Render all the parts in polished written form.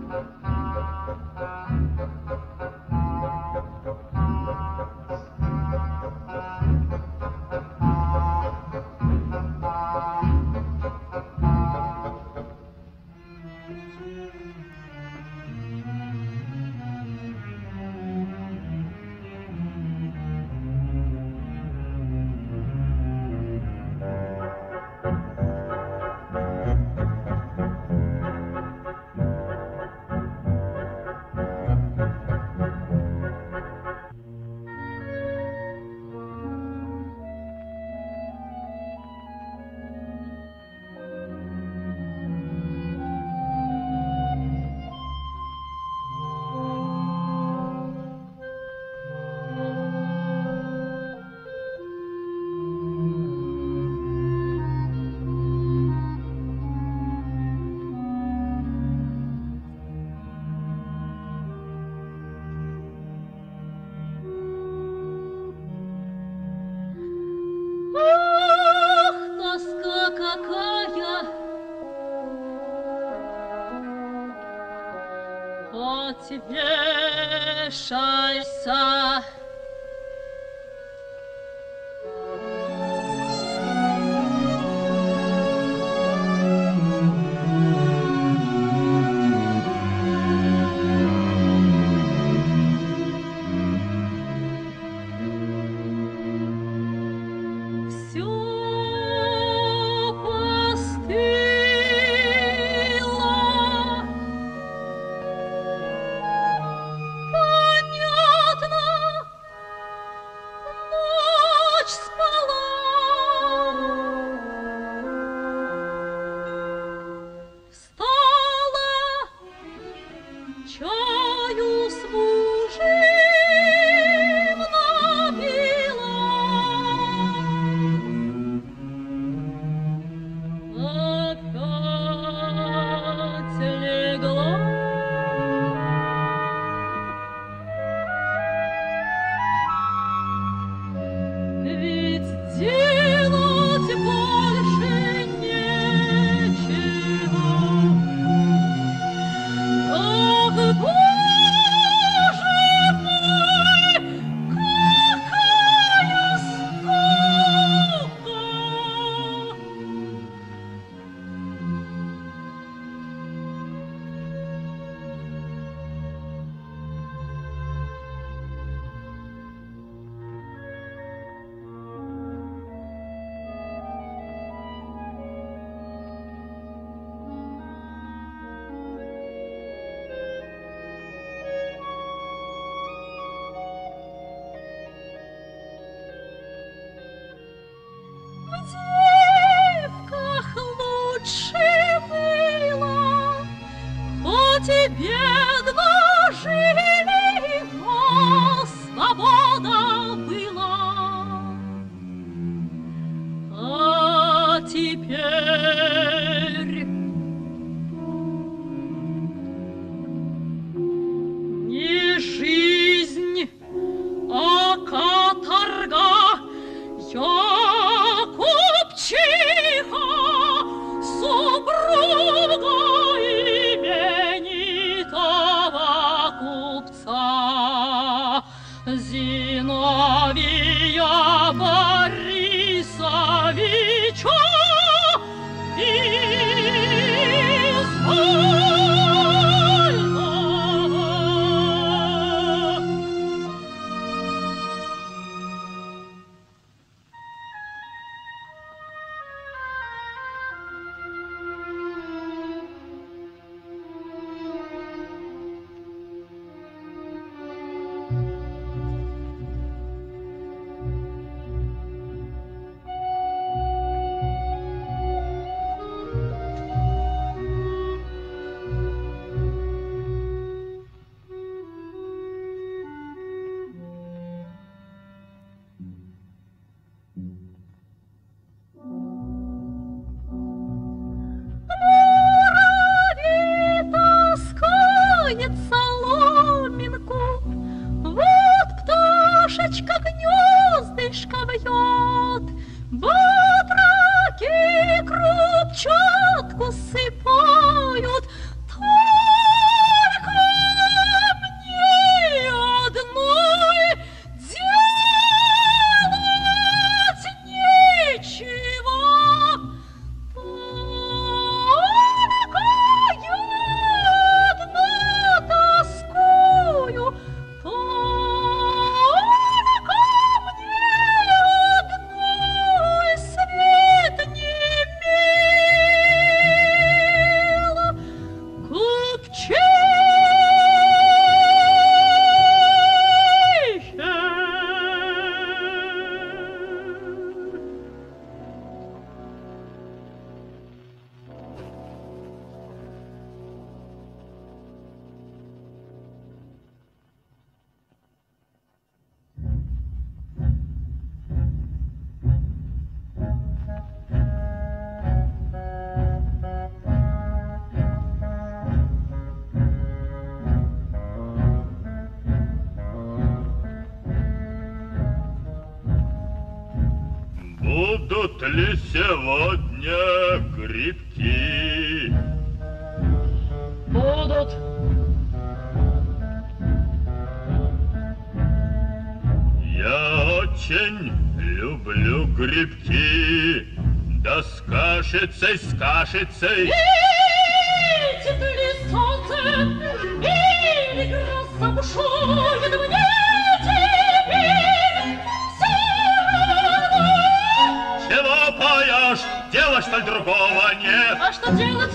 Вешайся. Зиновия Борисовича Будут ли сегодня грибки? Будут. Я очень люблю грибки. Да с кашицей, с кашицей. Видит ли солнце, или гроза бушует мне теперь все равно? Чего поешь? Дела, что ли, другого нет? А что делать?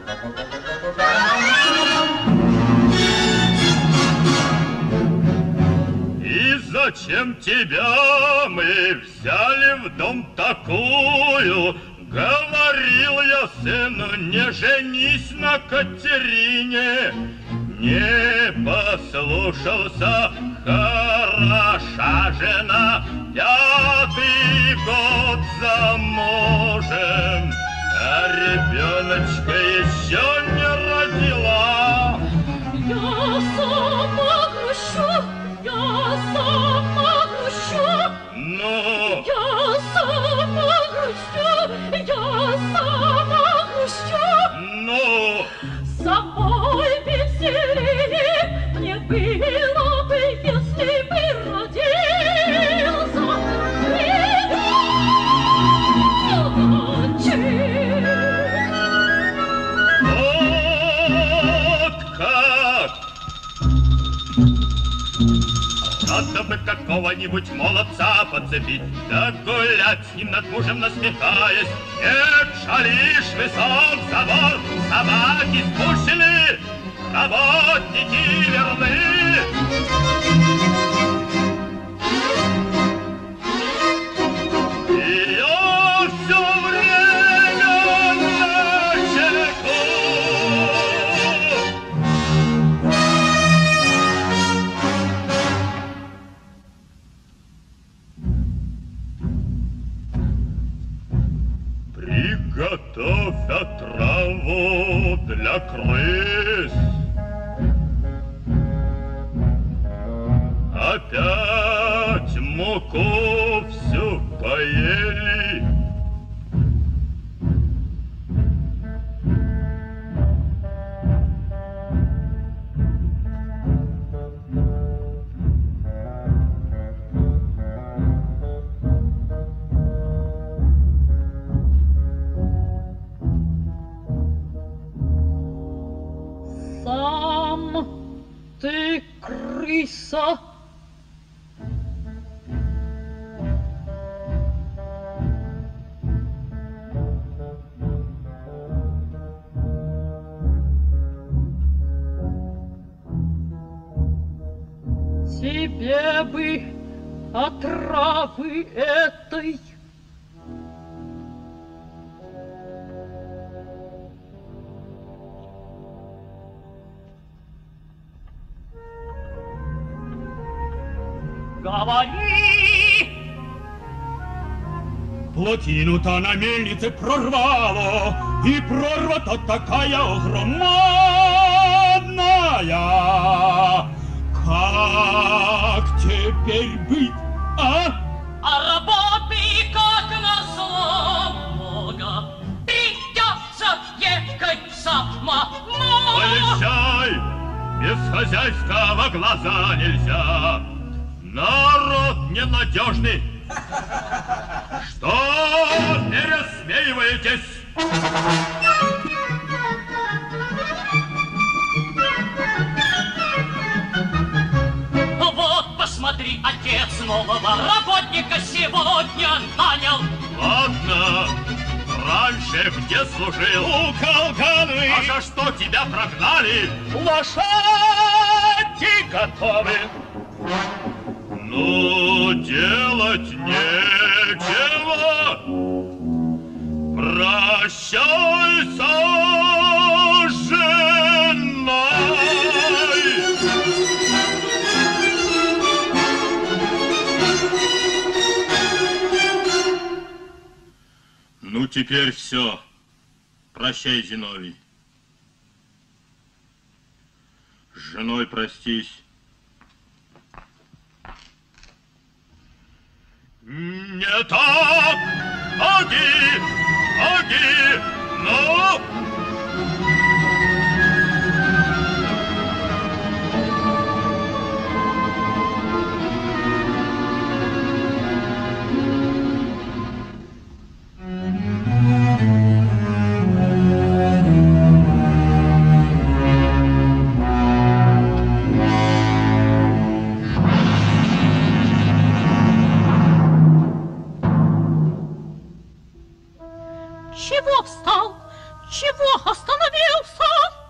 И зачем тебя мы взяли в дом такую? Говорил я сыну, не женись на Катерине. Не послушался, хороша жена, 5-й год замужем, а ребеночка еще не родила. Я сама грущу, я сама грущу. Ну? Я сама грущу, я сама грущу. Ну? С собой веселее мне было бы, если бы родился Вот как! Надо бы какого-нибудь молодца подцепить, да гулять с ним над мужем насмехаясь. Нет, шалишь, высок забор, собаки спущены, работники верны. И я все время на чеку. Приготовь отраву для крыс. Опять муку всю поели. Сам ты крыса. Тебе бы отравы этой. Говори! Плотину-то на мельнице прорвало, и прорва-то такая огромная. Как теперь быть, а? А работы, как назло, много. Придется ехать самому. Поезжай, без хозяйского глаза нельзя. Народ ненадежный. Что пересмеиваетесь? Вот посмотри, отец нового работника сегодня нанял. Ладно, раньше где служил? У Колганы А за что тебя прогнали? лошади готовы. Ну, делать нечего. Прощайся с женой. Ну, теперь все. Прощай, Зиновий. С женой простись. Не так! Оги! Оги! Ну! Чего встал? Чего остановился?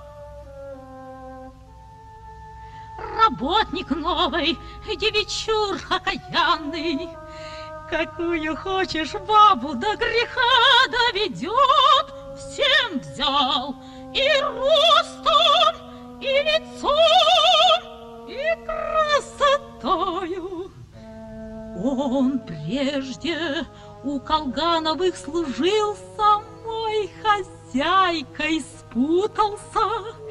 Работник новый, девичур окаянный, какую хочешь бабу до греха доведет, всем взял и ростом, и лицом, и красотою. Он прежде у Колгановых служил, самой хозяйкой спутался,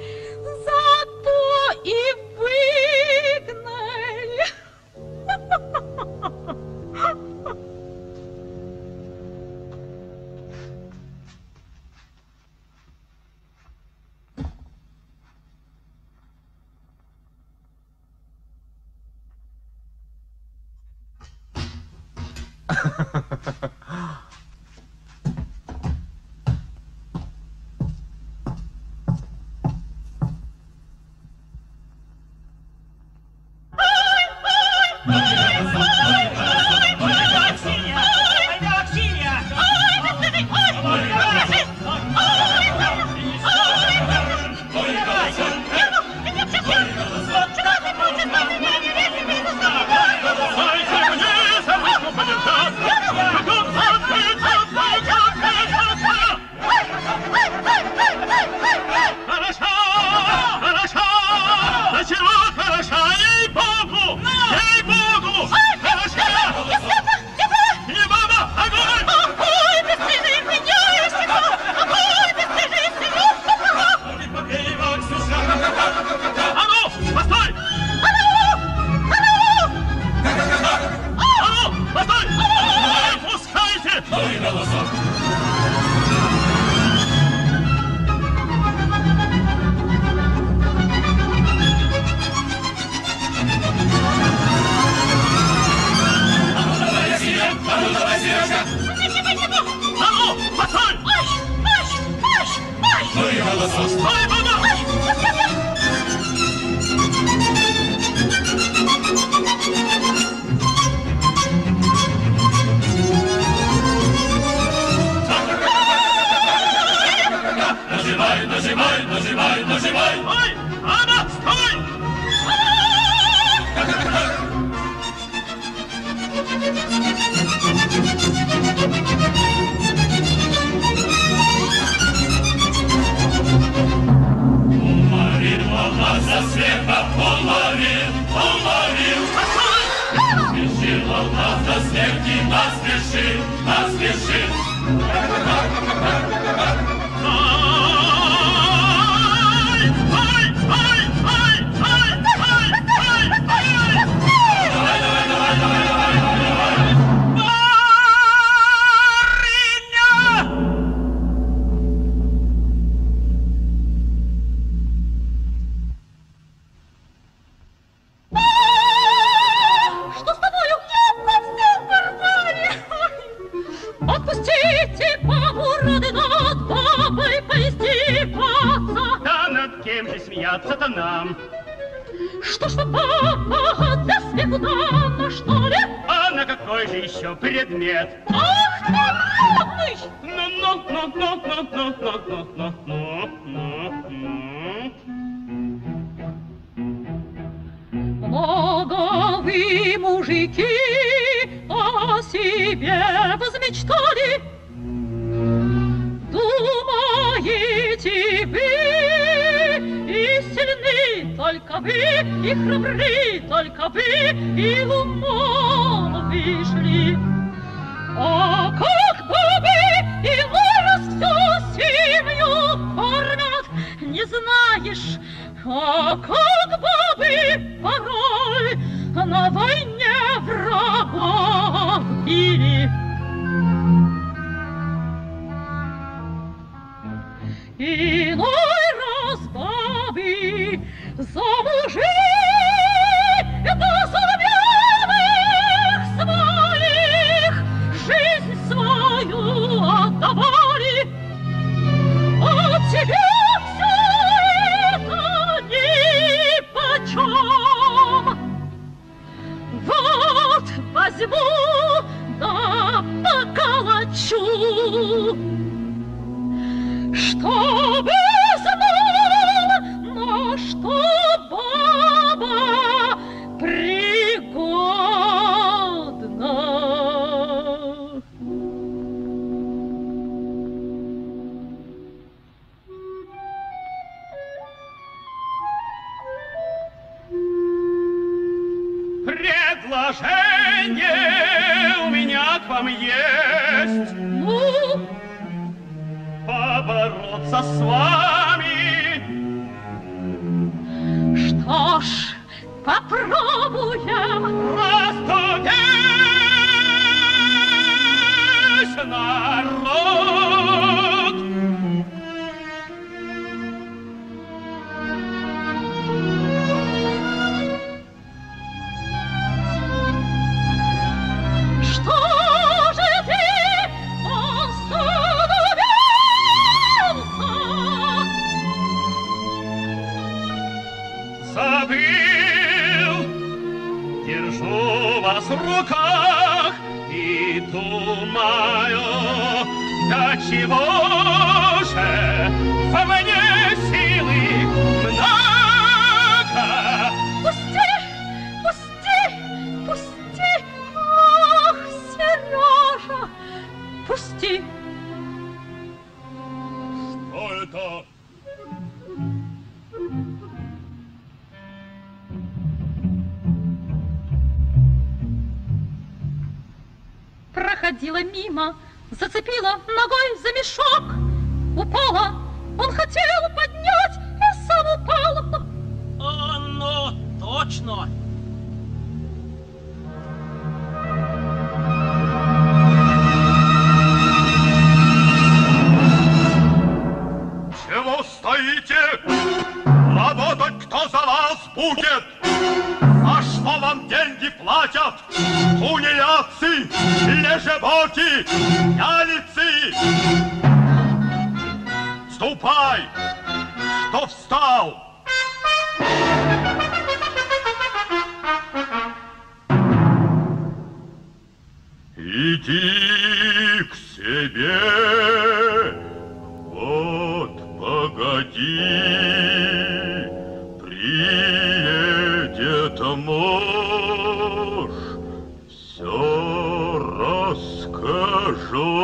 зато и выгнали. Что ж, папа, для смеху дано, что ли? А на какой же еще предмет? Ах ты, родный! Много вы, мужики, о себе возмечтали. Думаете вы, и сильны только вы, и храбры только вы, и умом вышли. А как бабы иной раз всю семью кормят, не знаешь, а как бабы порой на войне врагов били. замужей до знамёных своих жизнь свою отдавали, а тебе всё это нипочём. Вот возьму да поколочу, чтобы знал, на что баба пригодна. Предложение у меня к вам есть. Ну, Побороться с вами. что ж, попробуем. Расступись, народ! Что же ты остановился? Забыл, держу вас в руках и думаю, до чего же во мне силы много. Пусти, пусти, пусти, ах, Сережа, пусти. Что это? Проходила мимо, зацепила ногой за мешок, упала. Он хотел поднять и сам упал. Ну, точно. Чего стоите? Работать кто за вас будет? А что вам деньги платят? Тунеядцы, лежебоки, пьяницы! Ступай, что встал! Иди к себе. Вот, погоди, приедет муж, все расскажу.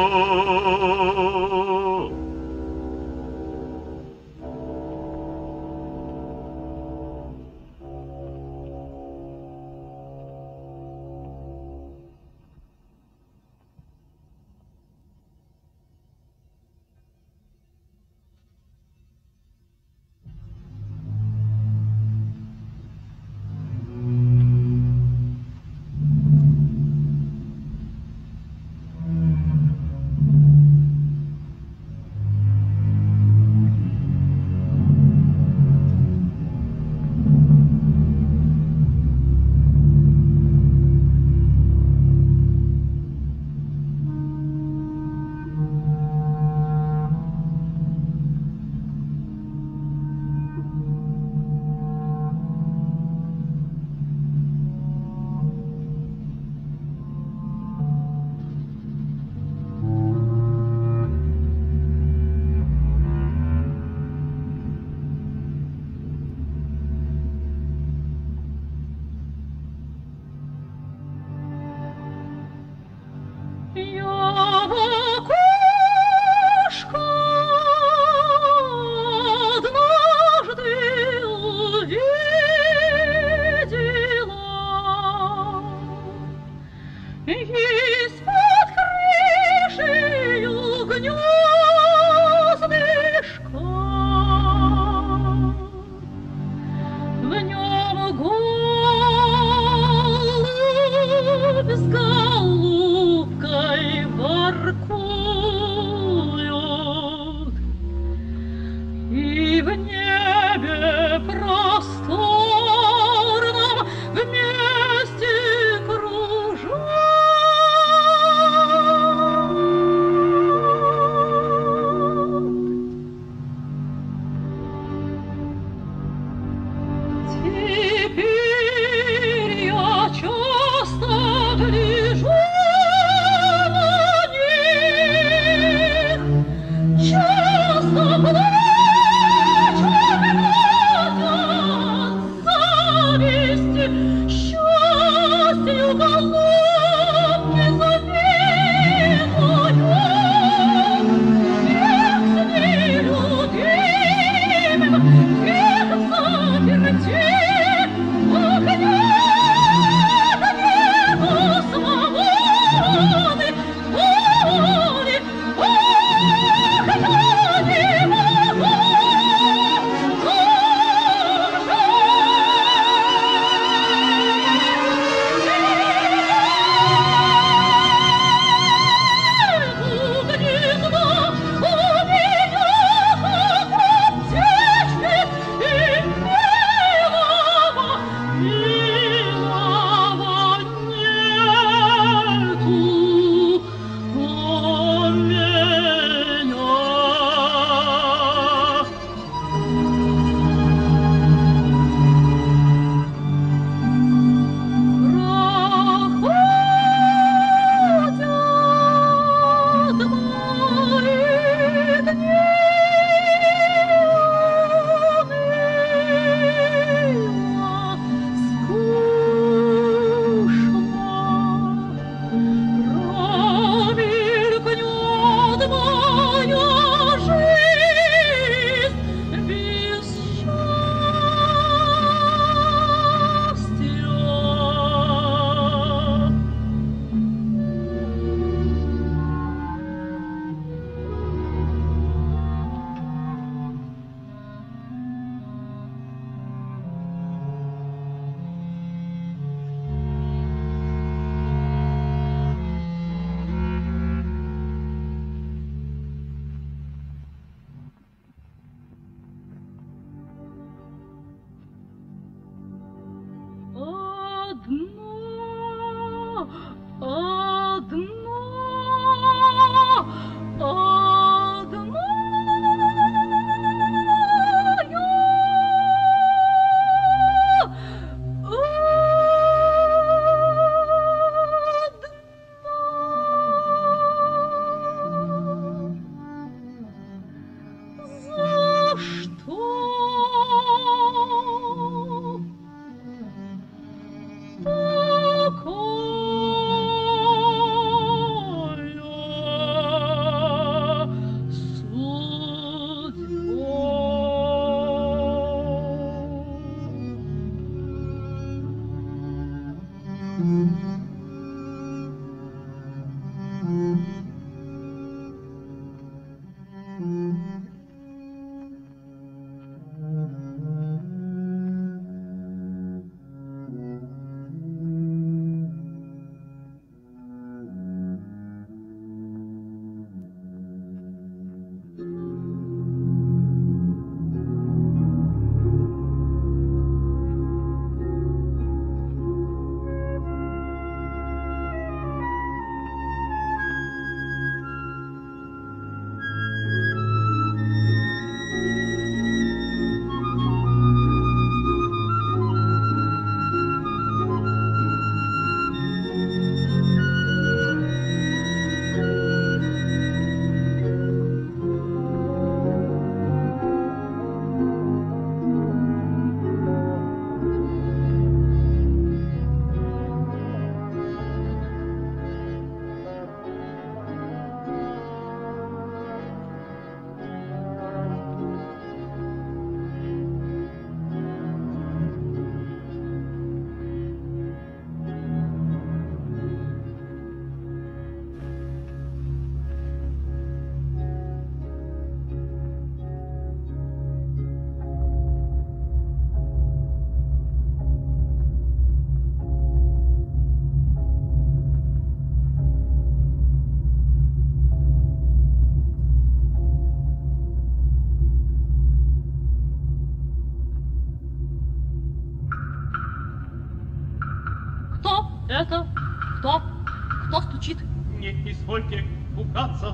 Из-под крышею гнездышко, в нем голубь с голубкой воркуют, и в небе про Это кто? Кто стучит? Не извольте пугаться,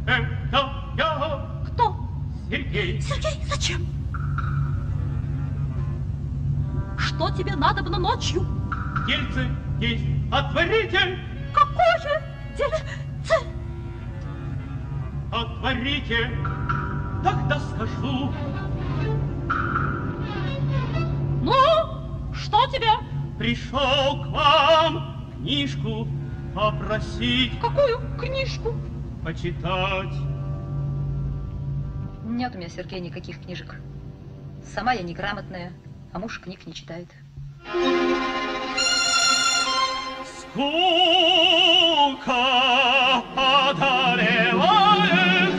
это я. Кто? Сергей. Сергей, зачем? Что тебе надобно ночью? Дельце есть, отворите. Какое дельце? Отворите, тогда скажу. Ну, что тебе? Пришел к вам книжку попросить. Какую книжку? Почитать. Нет у меня, Сергей, никаких книжек. Сама я неграмотная, а муж книг не читает. Скука одолевает.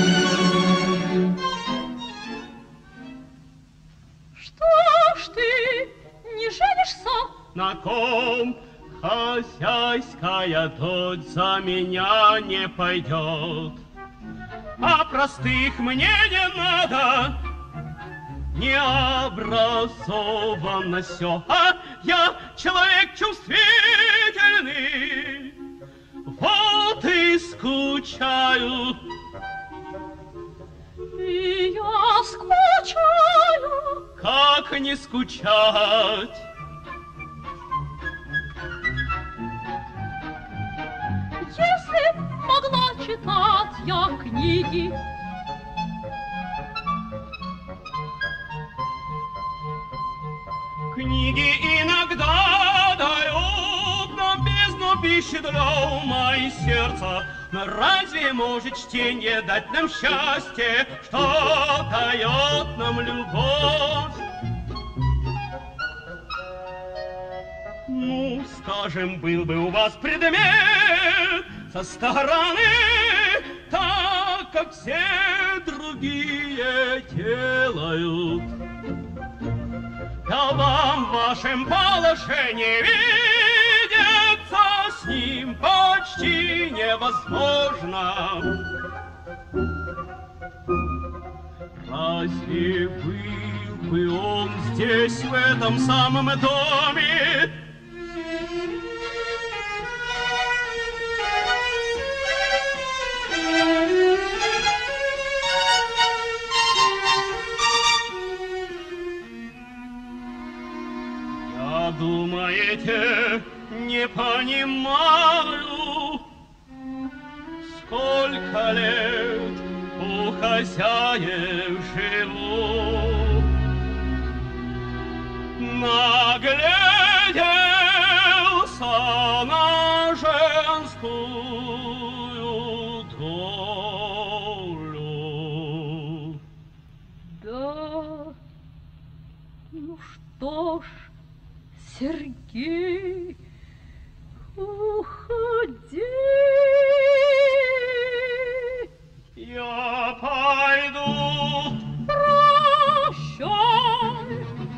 Что ж ты не женишься? На ком хозяйская дочь за меня не пойдет. А простых мне не надо, не образовано все, а я человек чувствительный, вот и скучаю. И я скучаю. Как не скучать? Если могла читать я книги, Книги иногда дают нам бездну пищи для ума и сердца. Но разве может чтение дать нам счастье, что дает нам любовь? Ну, скажем, был бы у вас предмет со стороны, так, как все другие делают. Да вам в вашем положении видеться с ним почти невозможно. Разве был бы он здесь, в этом самом доме, Подумаете, не понимаю, сколько лет у хозяев живу. Нагляделся на женскую долю. Да, ну что ж, Сергей, уходи. Я пойду. Прощай.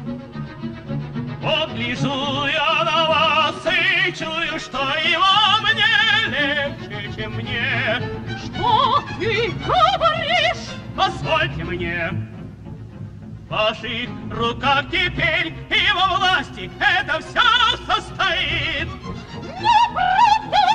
Вот гляжу я на вас и чую, что и вам не легче, чем мне. Что ты говоришь? Позвольте мне. В ваших руках теперь и во власти это все состоит. Неправда!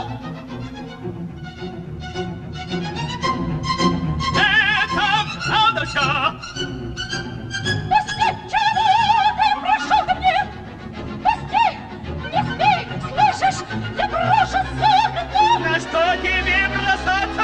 Это правда все. Пусти, человек, я прошу ко мне! Пусти! Не смей, слышишь? Я прошу согну! На что тебе бросаться?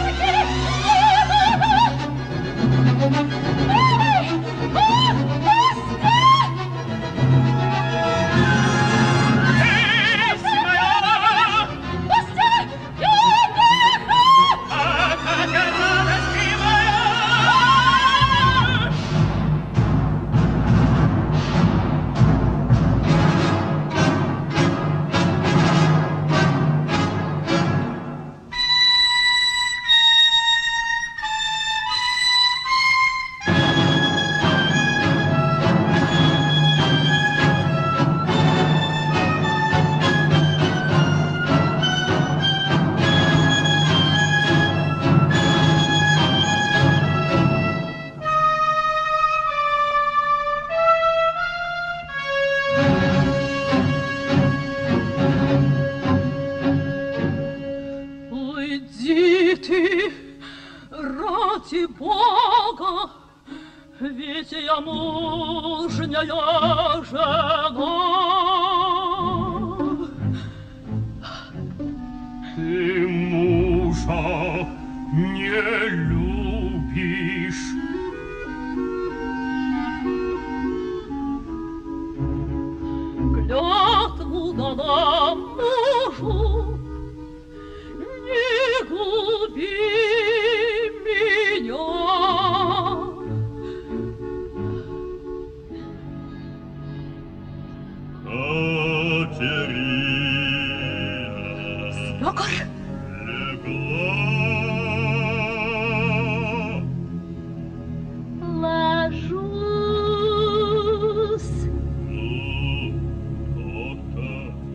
Уйди ты, ради Бога, ведь я мужняя жена. Ты мужа не любишь. Клятву дала мужу, не губи меня. Катерина Свекор, легла. ложусь. Ну, то-то.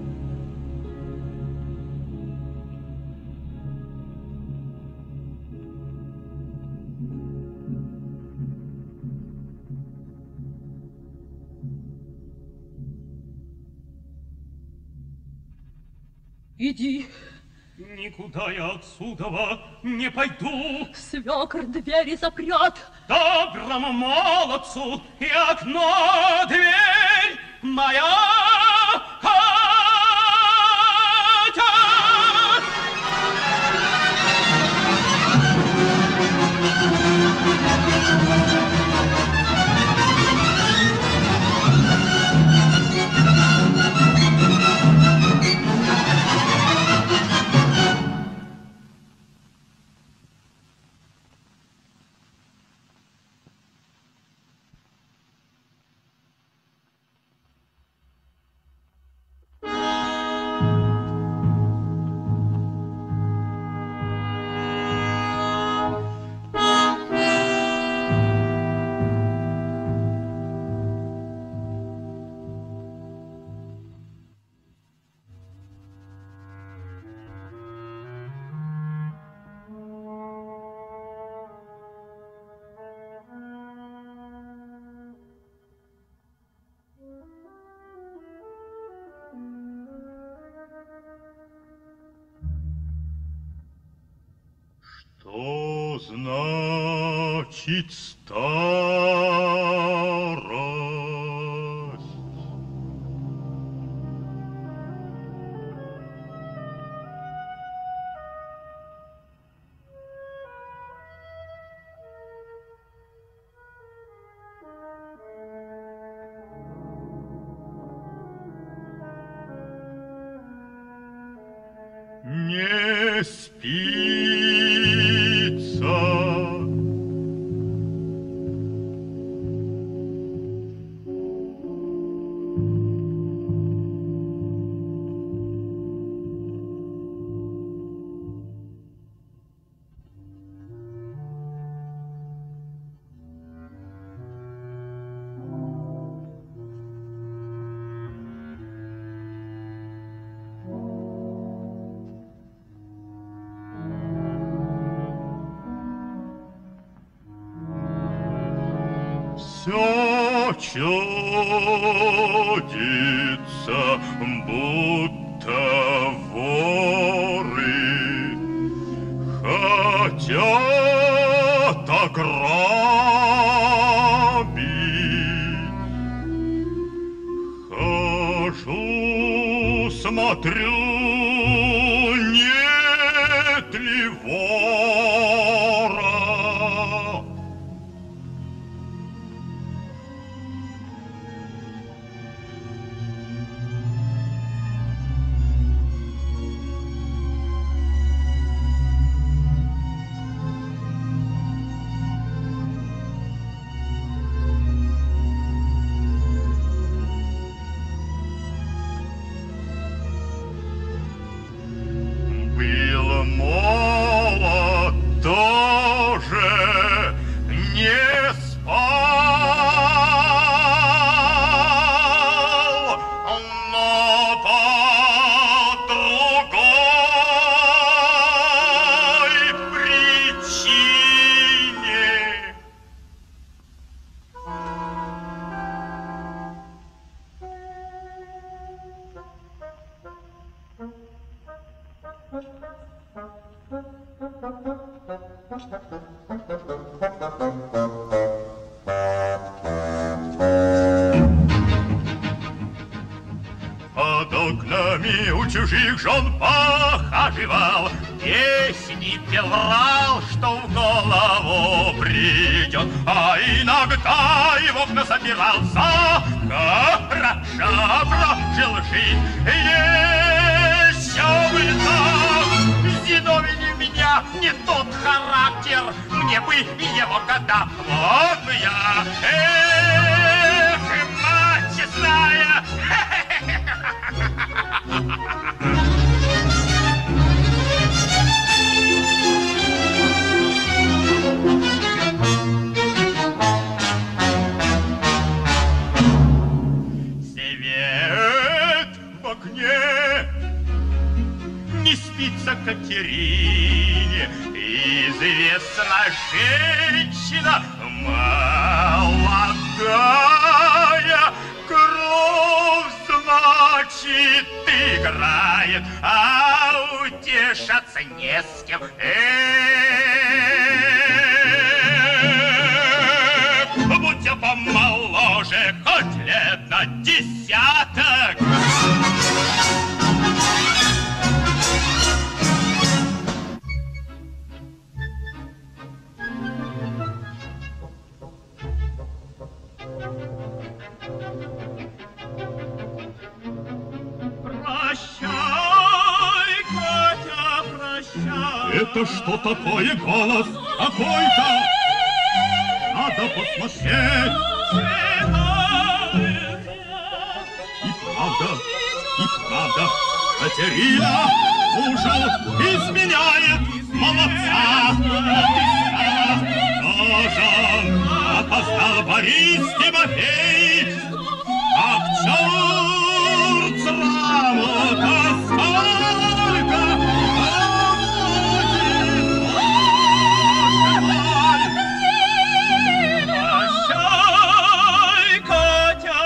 Иди, Никуда я отсюда не пойду. свекр двери запрет. Доброму молодцу и окно, дверь моя Катя. Что значит старость? не спится. Все чудится, будто воры хотят ограбить. Хожу, смотрю, нет ли вора. Был молод, тоже не спал, но по другой причине. Под окнами у чужих жен похаживал, песни пел, врал, что в голову придет, а иногда и в окна собирался. Хорошо прожил жизнь, еще бы так. Зиновий у меня не тот характер, мне бы его года. Вот я, мать честная. Свет в окне, не спится Катерине, известна женщина молодая, кровь, значит, играет, а утешаться не с кем. Будь я помоложе, хоть лет на 10. Прощай, Катя, прощай. Это что такое голос какой-то? Надо посмотреть. И правда, Катерина мужу изменяет, молодца. Должен опоздал Борис Тимофеевич, как черт с раму-то сколько Прощай, Катя,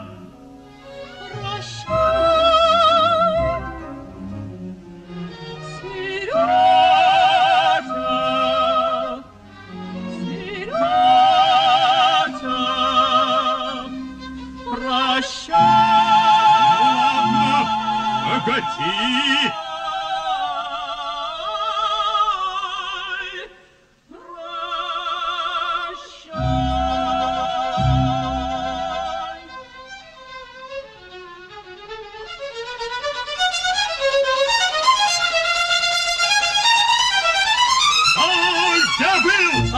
Погоди!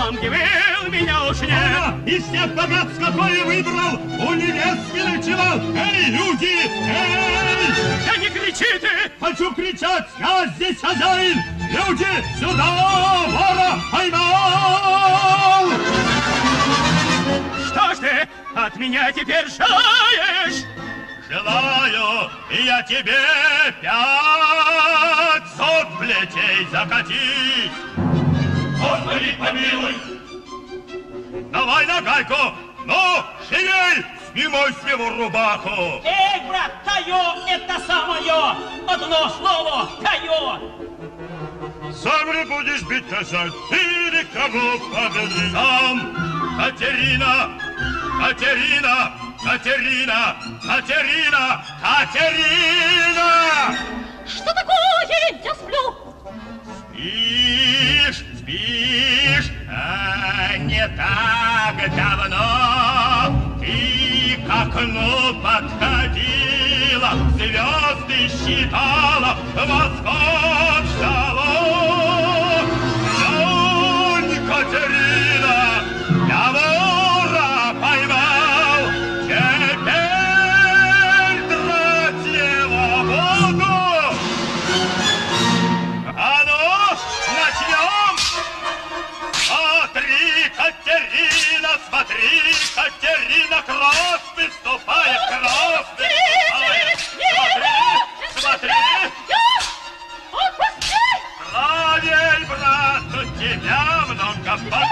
замке был, меня уж нет. Из всех богатств, какое выбрал, у невест не ночевал. Эй, люди, эй! Да не кричи ты! Хочу кричать, я здесь хозяин. Люди, сюда, вора поймал! Что ж ты от меня теперь желаешь? Желаю я тебе 500 плетей закатить. Господи, помилуй! Давай на гайку! Ну, шевель! Снимай с него рубаху! Эй, брат, тайо, это самое! Одно слово, тайо! Сам ли будешь бить назад? Или кого победить? Сам! Катерина! Катерина! Катерина! Катерина! Катерина! Что такое? Я сплю. Спишь, спишь, а не так давно ты к окну подходила, звезды считала, восход ждала. Глянь, Катерина, я вора поймал, теперь драть его буду. А ну, начнем! Смотри, Катерина, смотри, Катерина, кровь выступает, кровь выступает. Смотри, смотри. Правей, брат, у тебя много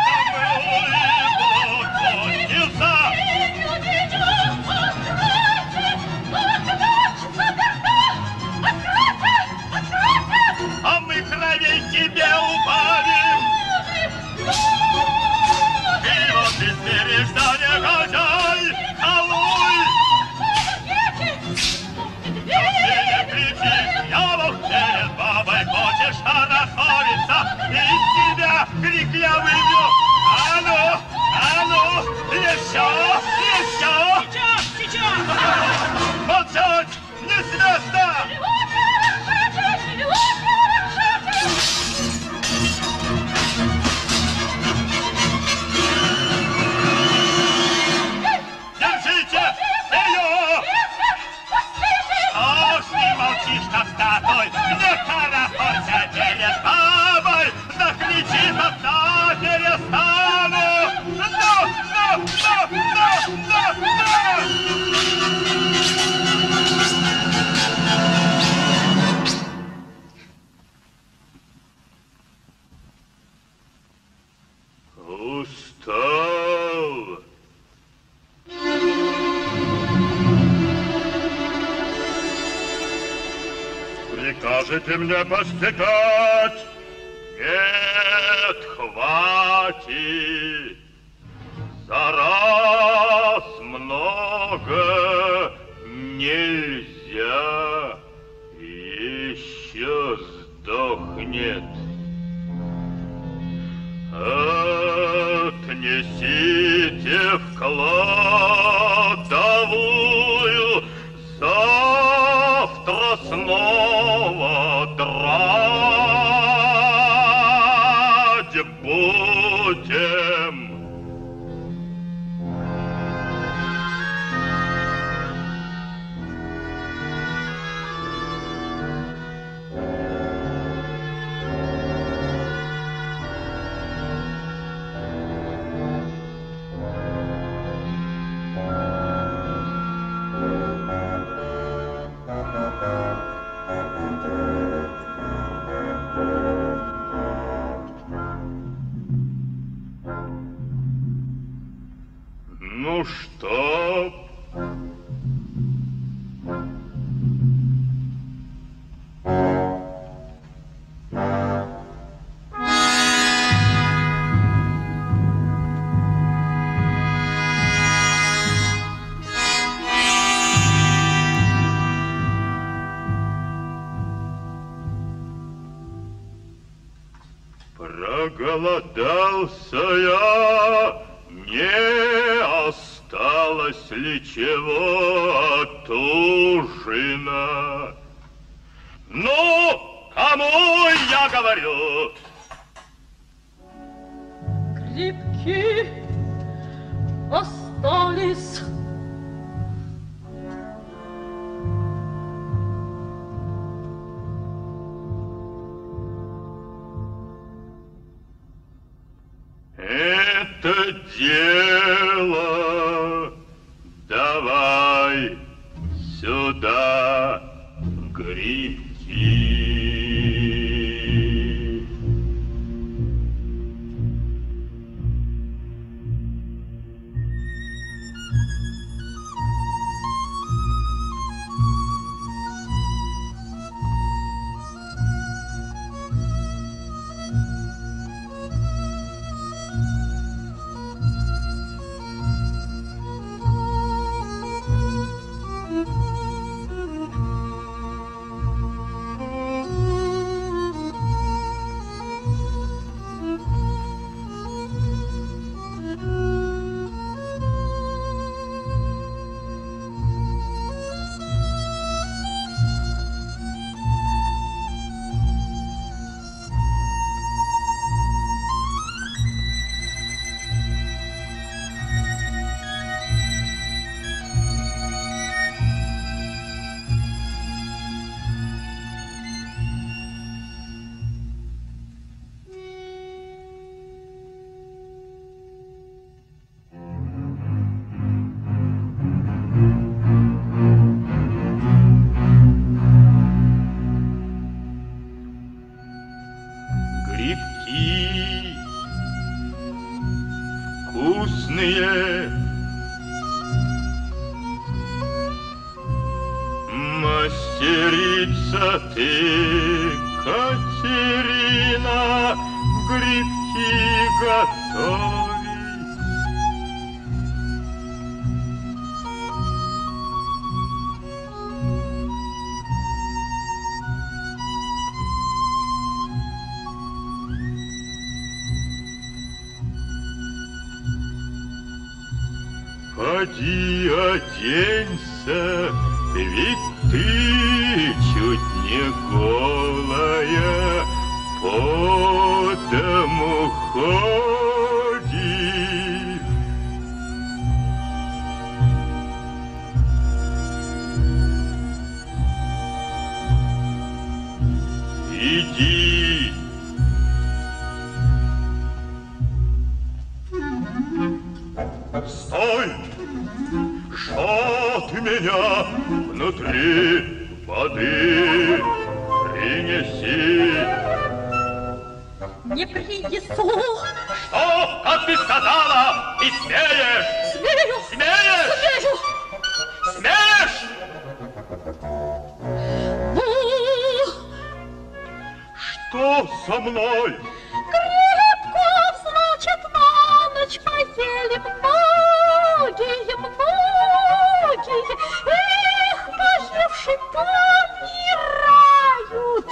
потрудился. А мы кровей тебе убавим. Ты его без переждания гоняй, колуй. Не кричи, дьявол перед бабой хочешь хорохориться. Из тебя крик я выбью. А ну, еще, еще. Сейчас, сейчас! Молчать, не с места. Держите ее! Ох, ты молчишь, как статуй! Не хорохорься перед бабой! Закричи, тогда перестану! Ну! Устал! Прикажете мне постигать? Нет, хватит. За раз много нельзя. Еще сдохнет. Отнесите в кладовую, завтра снова драть будем. Ну что? Проголодался я, не осталось ли чего от ужина? Ну, кому я говорю? грибки остались. Это дело давай сюда, грибки. Грибки вкусные, мастерица ты, Катерина, грибки готовить. Поди оденься, ведь ты чуть не голая, по дому ходишь. Иди. Стой! Что ты меня внутри воды принеси? Не принесу. Что? Как ты сказала? Ты смеешь? Смею. Смеешь? Смею. Смеешь? Бу. Что со мной? Грибков, значит, на ночь поели многие, многие. Их, поевши, помирают.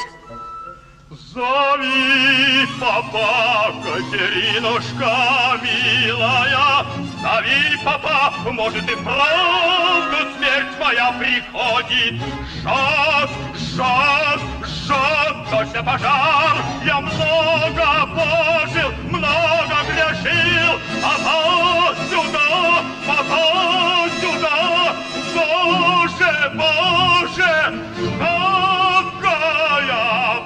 Зови, папа, Катеринушка милая, зови, папа, может и правда смерть моя приходит. Жжет, жжет, жжет, точно пожар, я много пожил, много грешил, папа сюда, Боже, Боже, какая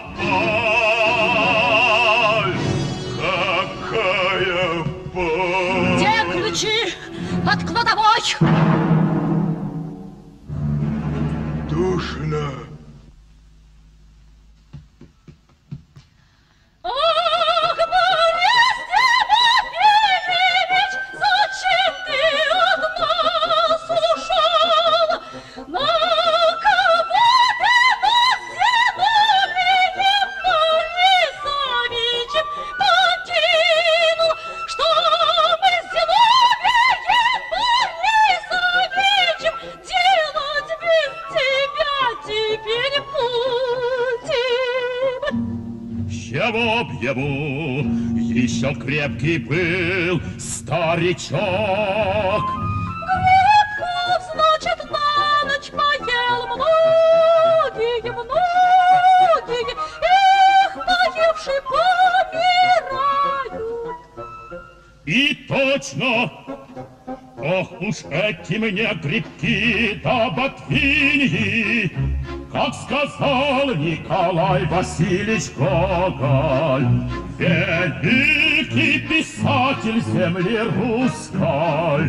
боль, какая боль. Где ключи от кладовой? Душно. Ах, Борис Тимофеевич, зачем ты от нас ушел? На кого ты нас Зиновием Борисовичем покинул, чтобы с Зиновием Борисовичем делать без тебя теперь будем? Чего б ему еще крепкий был старичок? Грибков, значит, на ночь поел многие, многие. Их, поевши, помирают. точно. Ох уж эти мне грибки да ботвиньи, как сказал Николай Васильевич Гоголь, великий писатель земли русской.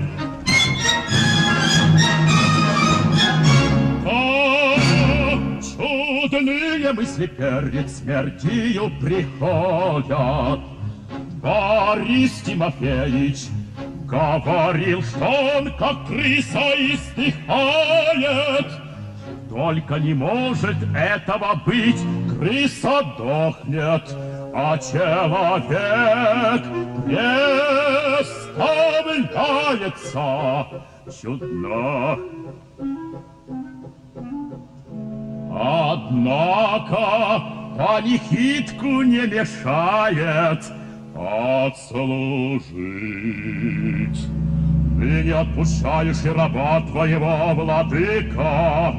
Чудные мысли перед смертью приходят. Борис Тимофеевич говорил, что он как крыса издыхает. Только не может этого быть, крыса дохнет, а человек представляется чудно. Однако панихидку не мешает отслужить. Ты не отпускаешь и раба твоего, владыка.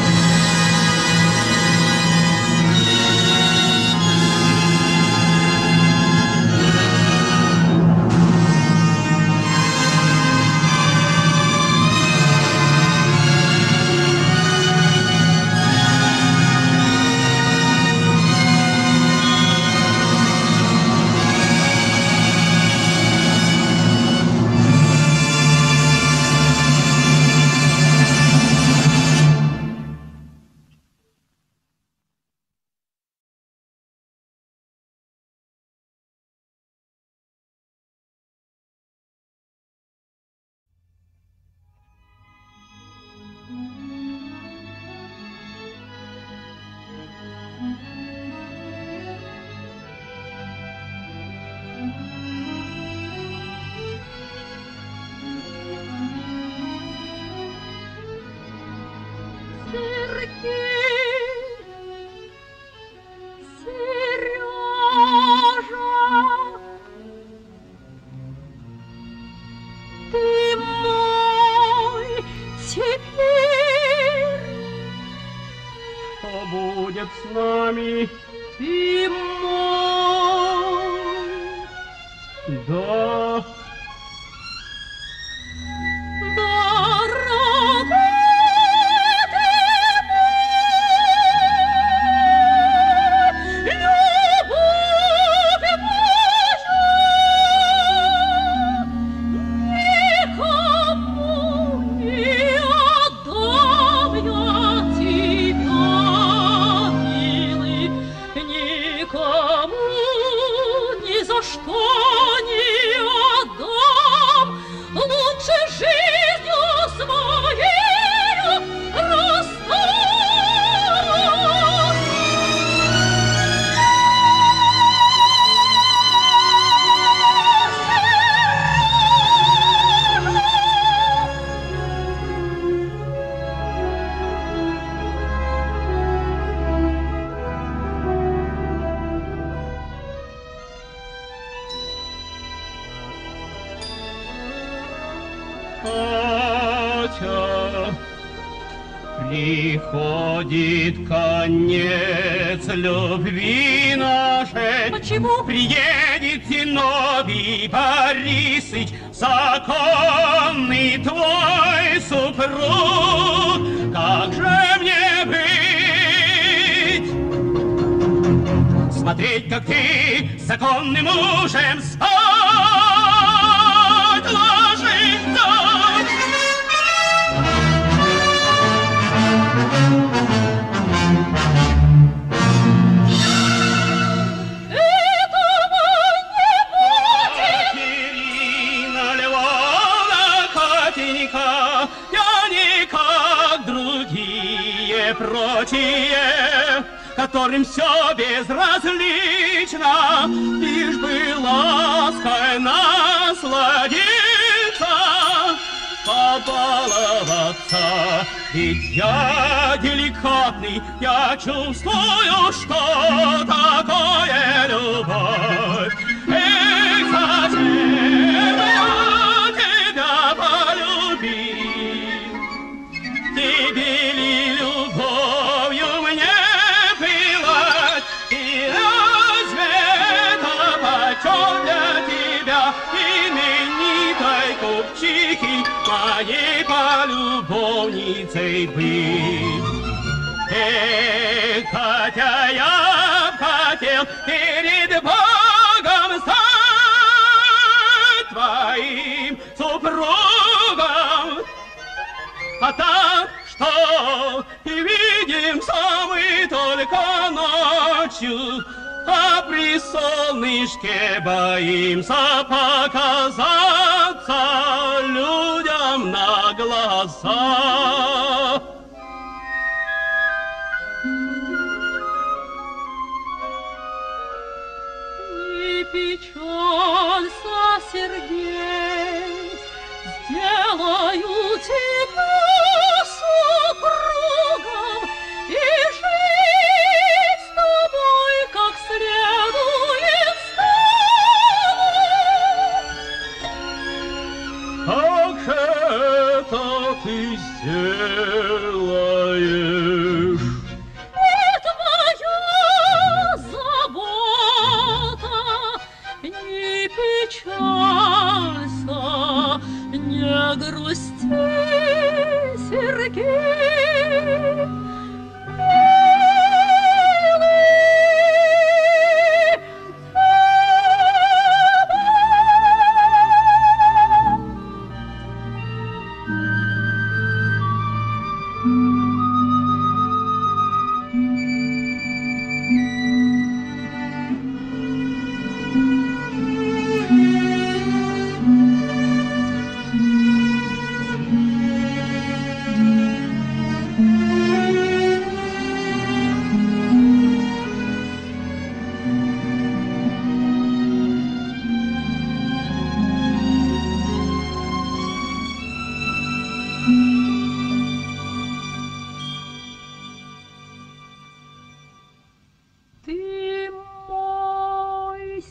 Будет с нами Ты мой, да. дорогой ты мой, любовь моя, никому не отдам я тебя, милый, никому ни за что не отдам, лучше жизнью своею Хотя приходит конец любви нашей. Почему? Приедет Зиновий Борисыч, законный твой супруг. Как же мне быть? Смотреть, как ты с законным мужем спать ложишься. Катерина Львовна, Катенька, я не как другие прочие, которым все безразлично, лишь бы лаской насладиться, побаловаться. Ведь я деликатный, я чувствую, что такое любовь. Эх, зачем я тебя полюбил? Тебе ли любовью мне пылать? И разве это почет для тебя именитая? моей полюбовницей быть. Эх, хотя я хотел перед Богом стать твоим супругом, а так, что видимся мы только ночью, а при солнышке боимся показаться людям на глаза. Не печалься, Сергей, сделаю тебя супругом и жить с тобой как следует стану. Как это ты сделаешь? Не твоя забота, не печалься, не грусти, Сергей. Ты мой,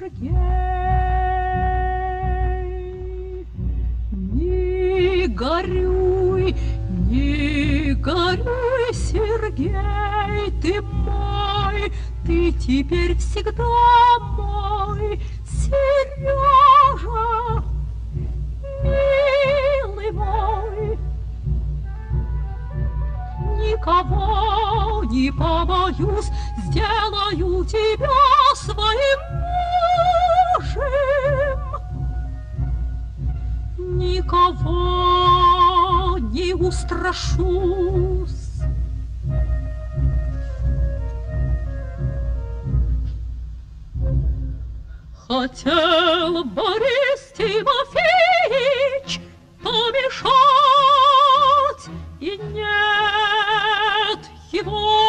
Сергей, не горюй, не горюй, Сергей, ты мой, ты теперь всегда мой, Сережа, милый мой. Никого не побоюсь, сделаю тебя своим мужем. Никого не устрашусь. Хотел Борис Тимофеевич помешать, и нет его,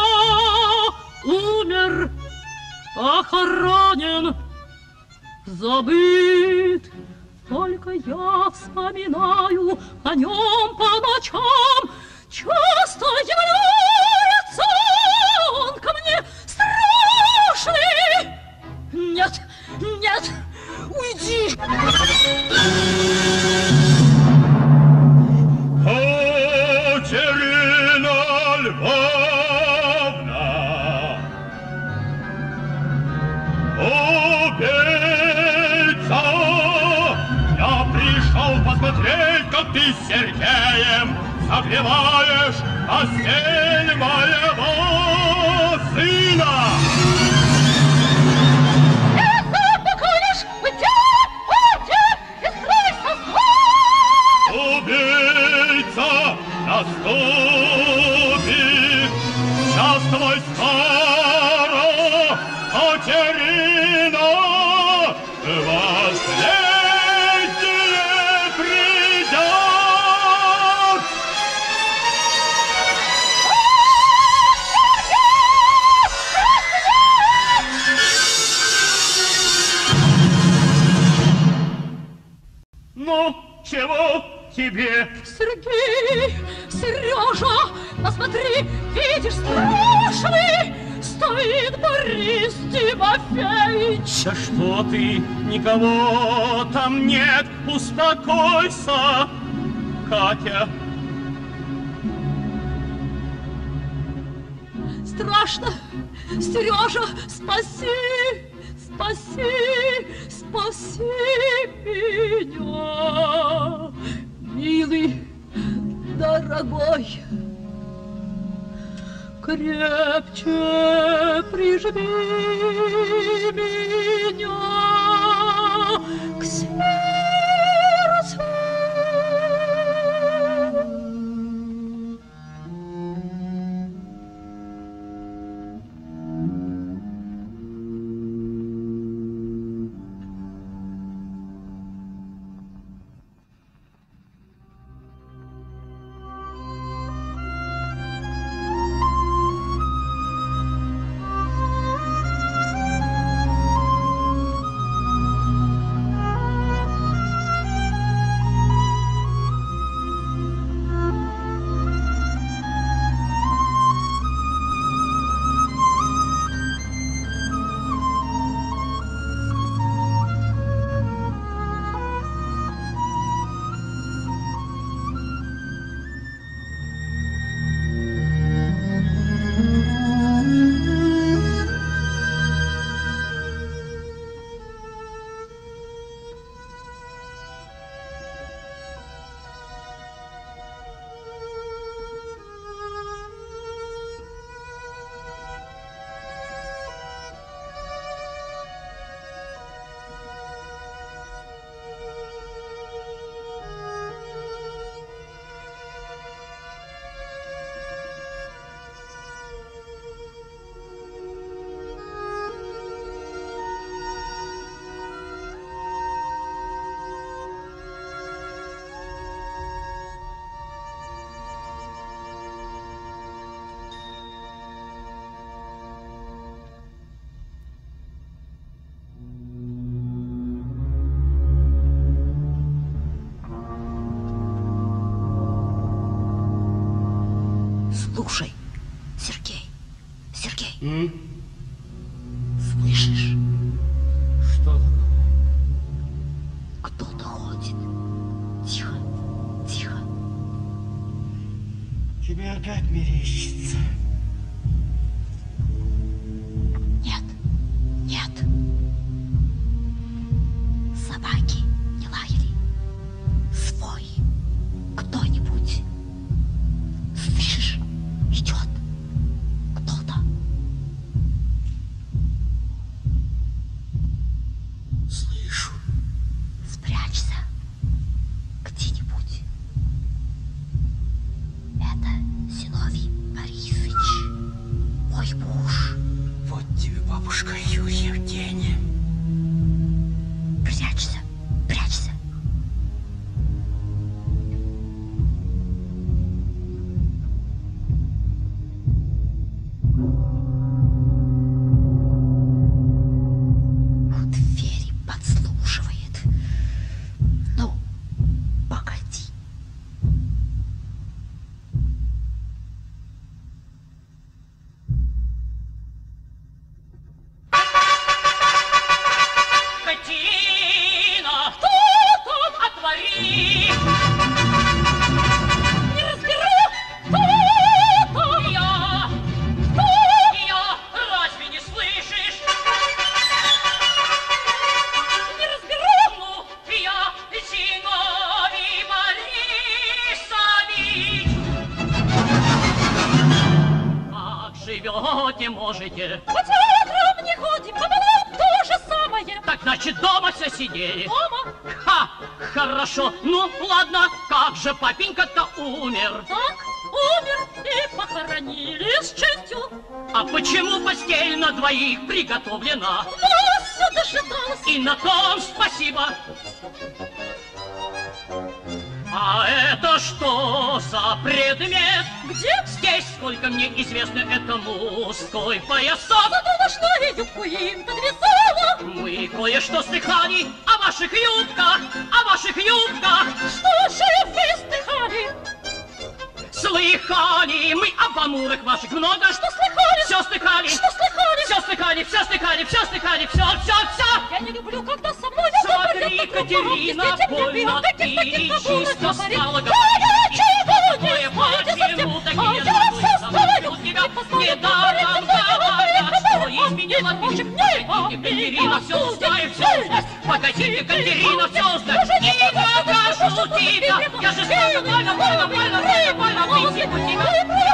умер, похоронен, забыт. Только я вспоминаю о нем по ночам, часто является он ко мне страшный. Нет, нет, уйди. Катерина Львовна, убийца, я пришел посмотреть, как ты с Сергеем согреваешь постель моего сына. Убийца наступит, час твой скоро, Катерина, последнее придет. Ну, чего тебе? Сергей, Сережа, посмотри, видишь, страшный стоит Борис Тимофеевич. Да что ты, никого там нет, успокойся, Катя. Страшно, Сережа, спаси, спаси, спаси меня. Милый, дорогой, крепче прижми меня к сердцу. Слушай, Сергей, слышишь? Что такое? Кто-то ходит. Тихо, тихо. Тебе опять мерещится. Нет, нет. Собаки не лаяли. Свой кто-нибудь. Слышишь? Идет кто-то. Слышу. Спрячься где-нибудь. Это Зиновий Борисович, мой муж. Вот тебе бабушка Юрьев день. Прячься, прячься. В двери подслушивает. Ну, погоди. Катина, кто тут отвори? Не разберу, кто я. Я, разве не слышишь? Не разберу, ну, я Зиновий Борисович. Как живете, можете? По театрам не ходим, по балам то же самое. Так значит, дома все сидели? Дома. Ха, хорошо. Ну, ладно, как же папенька-то умер? Так, умер и похоронили с честью. А почему постель на двоих приготовлена? Вас дожидалась. И на том спасибо. А это что за предмет? Где? Здесь, сколько мне известно, это мужской поясок. Задумала, что я юбку им подвязала. Мы кое-что слыхали о ваших юбках, о ваших юбках. Что же вы слыхали? Слыхали мы об амурах ваших много. Что слыхали? Все слыхали. Что слыхали? Все слыхали, все слыхали, все слыхали, все. Я не люблю, когда со мной Смотри, Катерина, больно ты чисто стала говорить. Такое почему такие забыли зовут тебя? Недаром говорят, что изменила ты. Погодите, Катерина, все узнает, все узнает. Погодите, Катерина, все узнает. И покажу тебя, я жестоко, больно, больно, больно, больно, больно, присеку тебя.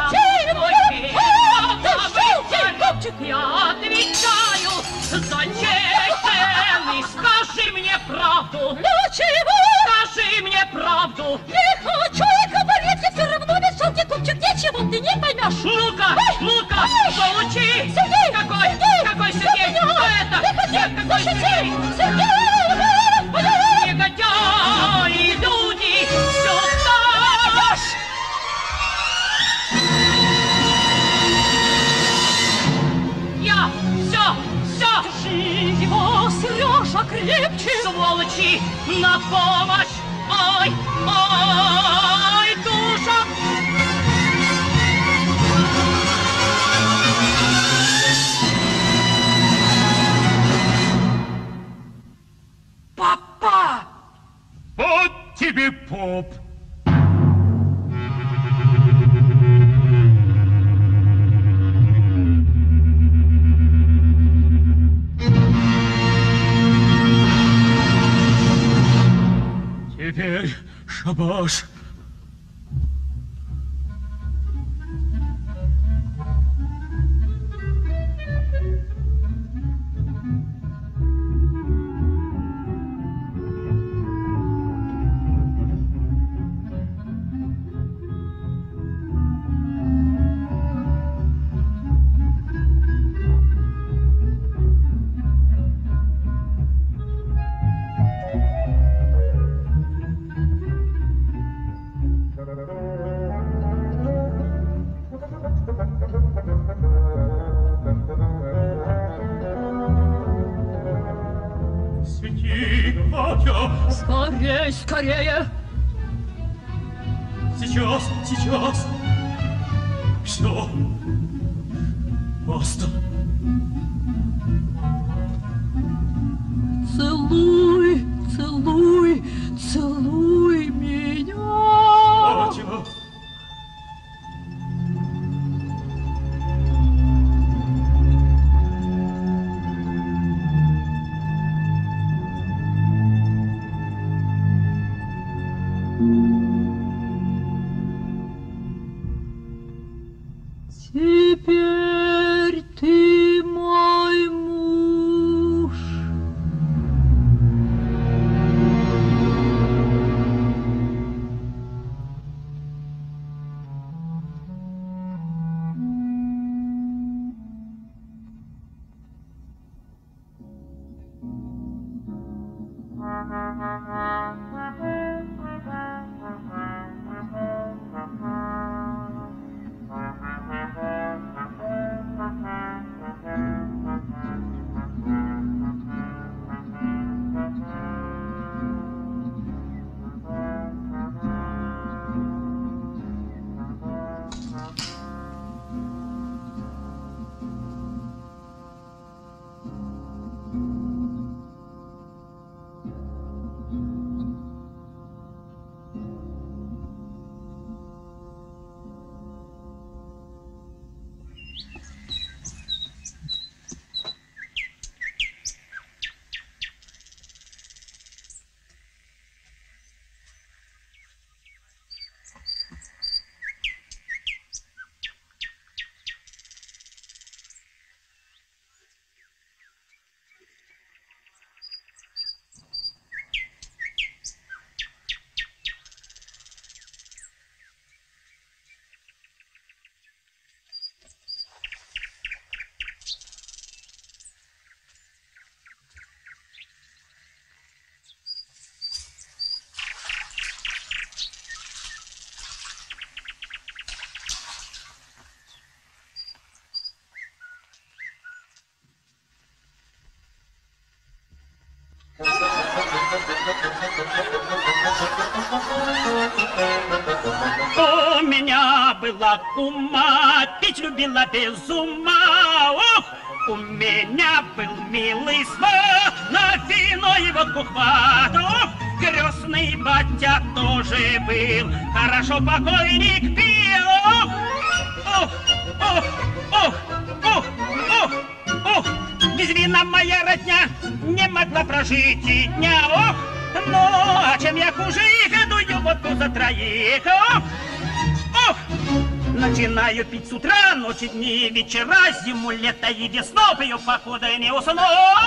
Я отвечаю за честь целый, скажи мне правду. Ну чего? Скажи мне правду. Не хочу я говорить, я все равно без шелки купчик, ничего ты не поймешь. Ну-ка, ну-ка, получи. Сергей! Какой? Сергей! Какой Сергей? Кто это? Нет, какой Сергей? Сергей! Негодяи, люди, сюда! Я все! Держи его, Сережа, крепче! Сволочи, на помощь! Ой, ой, душа! Папа! Вот тебе поп. Теперь шабаш. Свети, Катя. Скорей, скорее! Сейчас. Все. Баста. Целуй, целуй, целуй меня! Катя. Теперь ты мой муж. У меня была кума, пить любила без ума. Ох, у меня был милый сват, на вино и водку хват. Ох, крестный батя тоже был, хорошо покойник пил. Ох, ох, ох, ох, ох, ох, без вина моя родня не могла прожить и дня. Ох, ну, а чем я хуже их, иду выпил водку за троих. Ох! Начинаю пить с утра, ночи, дни, вечера, зиму, лето и весну, пью, покуда не усну.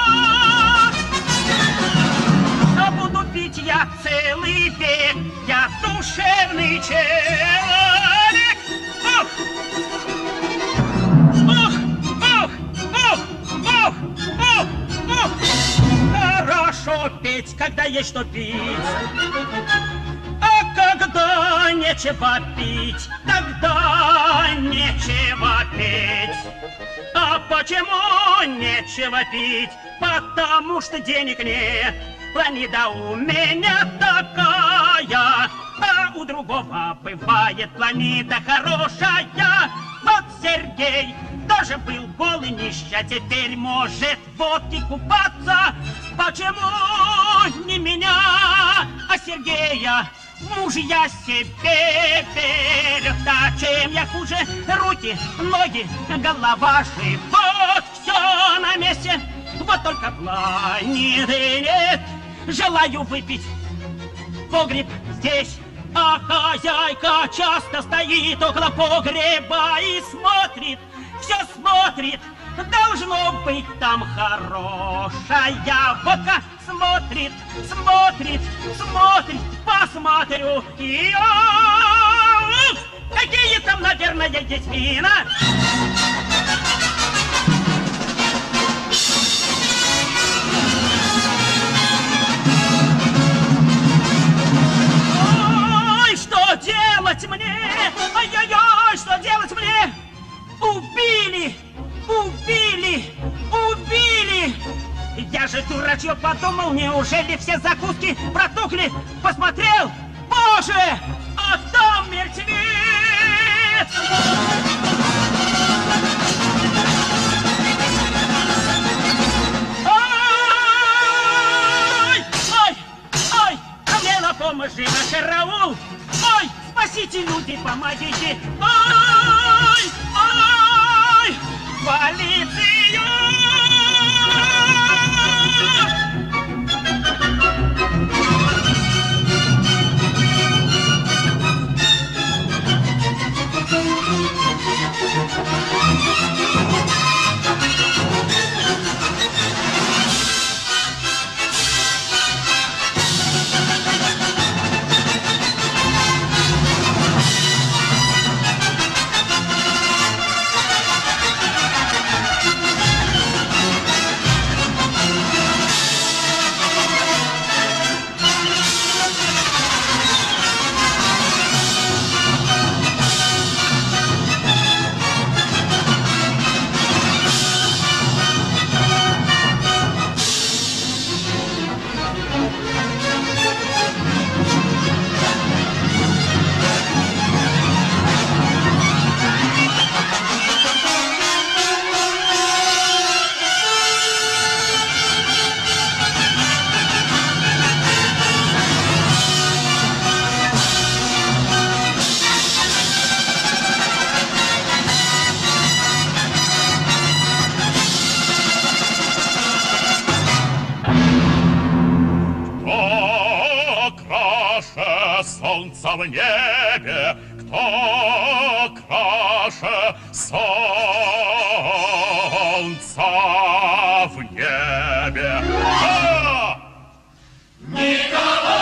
А буду пить я целый век, я душевный человек. Ох! Ох! Ох! Ох! Ох! Ох! Ох! Хорошо петь, когда есть что пить. А когда нечего пить, тогда нечего петь. А почему нечего пить? Потому что денег нет. Планида у меня такая, а у другого бывает планида хорошая. Вот Сергей тоже был голый нища, теперь может в водке купаться. Почему не меня, а Сергея? Мужья себе верят, а чем я хуже? Руки, ноги, голова, живот, все на месте. Вот только планеты нет. Желаю выпить, погреб здесь, а хозяйка часто стоит около погреба и смотрит, все смотрит. Должно быть там хорошая водка. Смотрит, смотрит, смотрит, посмотрю. И какие там, наверное, есть вина. Ой, что делать мне? Ой-ой-ой, что делать мне? Убили! Убили! Убили! Я же дурачье подумал, неужели все закуски протухли? Посмотрел, боже, а там мертвец! Ай! Ай! Ай! Ко мне на помощь, на караул! Ой, спасите, люди, помогите! Ай! Ай! Полицию! Солнце в небе, кто краше солнца в небе? Никого!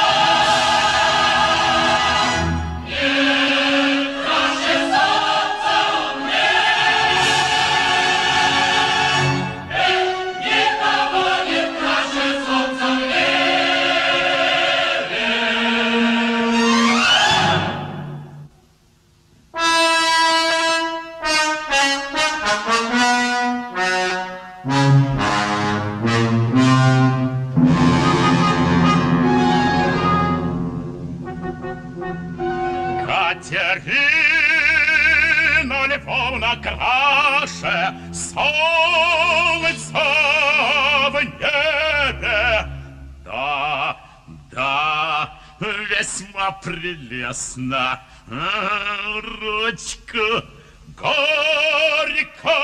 Катерина Львовна краше солнца в небе. Да, да, весьма прелестно. Ручка горько.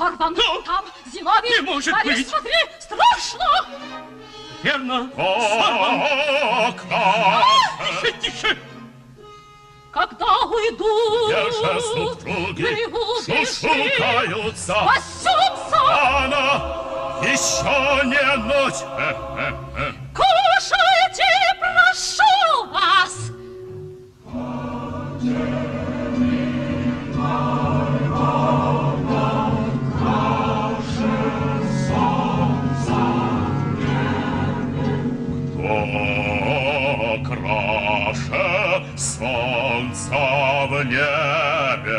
сорван. Ну, Там Зиновий. не может Смотри, быть. смотри, страшно. Верно. О, Тише, тише. Когда уйду, Держа супруги, шушукаются. спасемся. Она еще не ночь. Кушайте, прошу вас. Кто краше солнца в небе?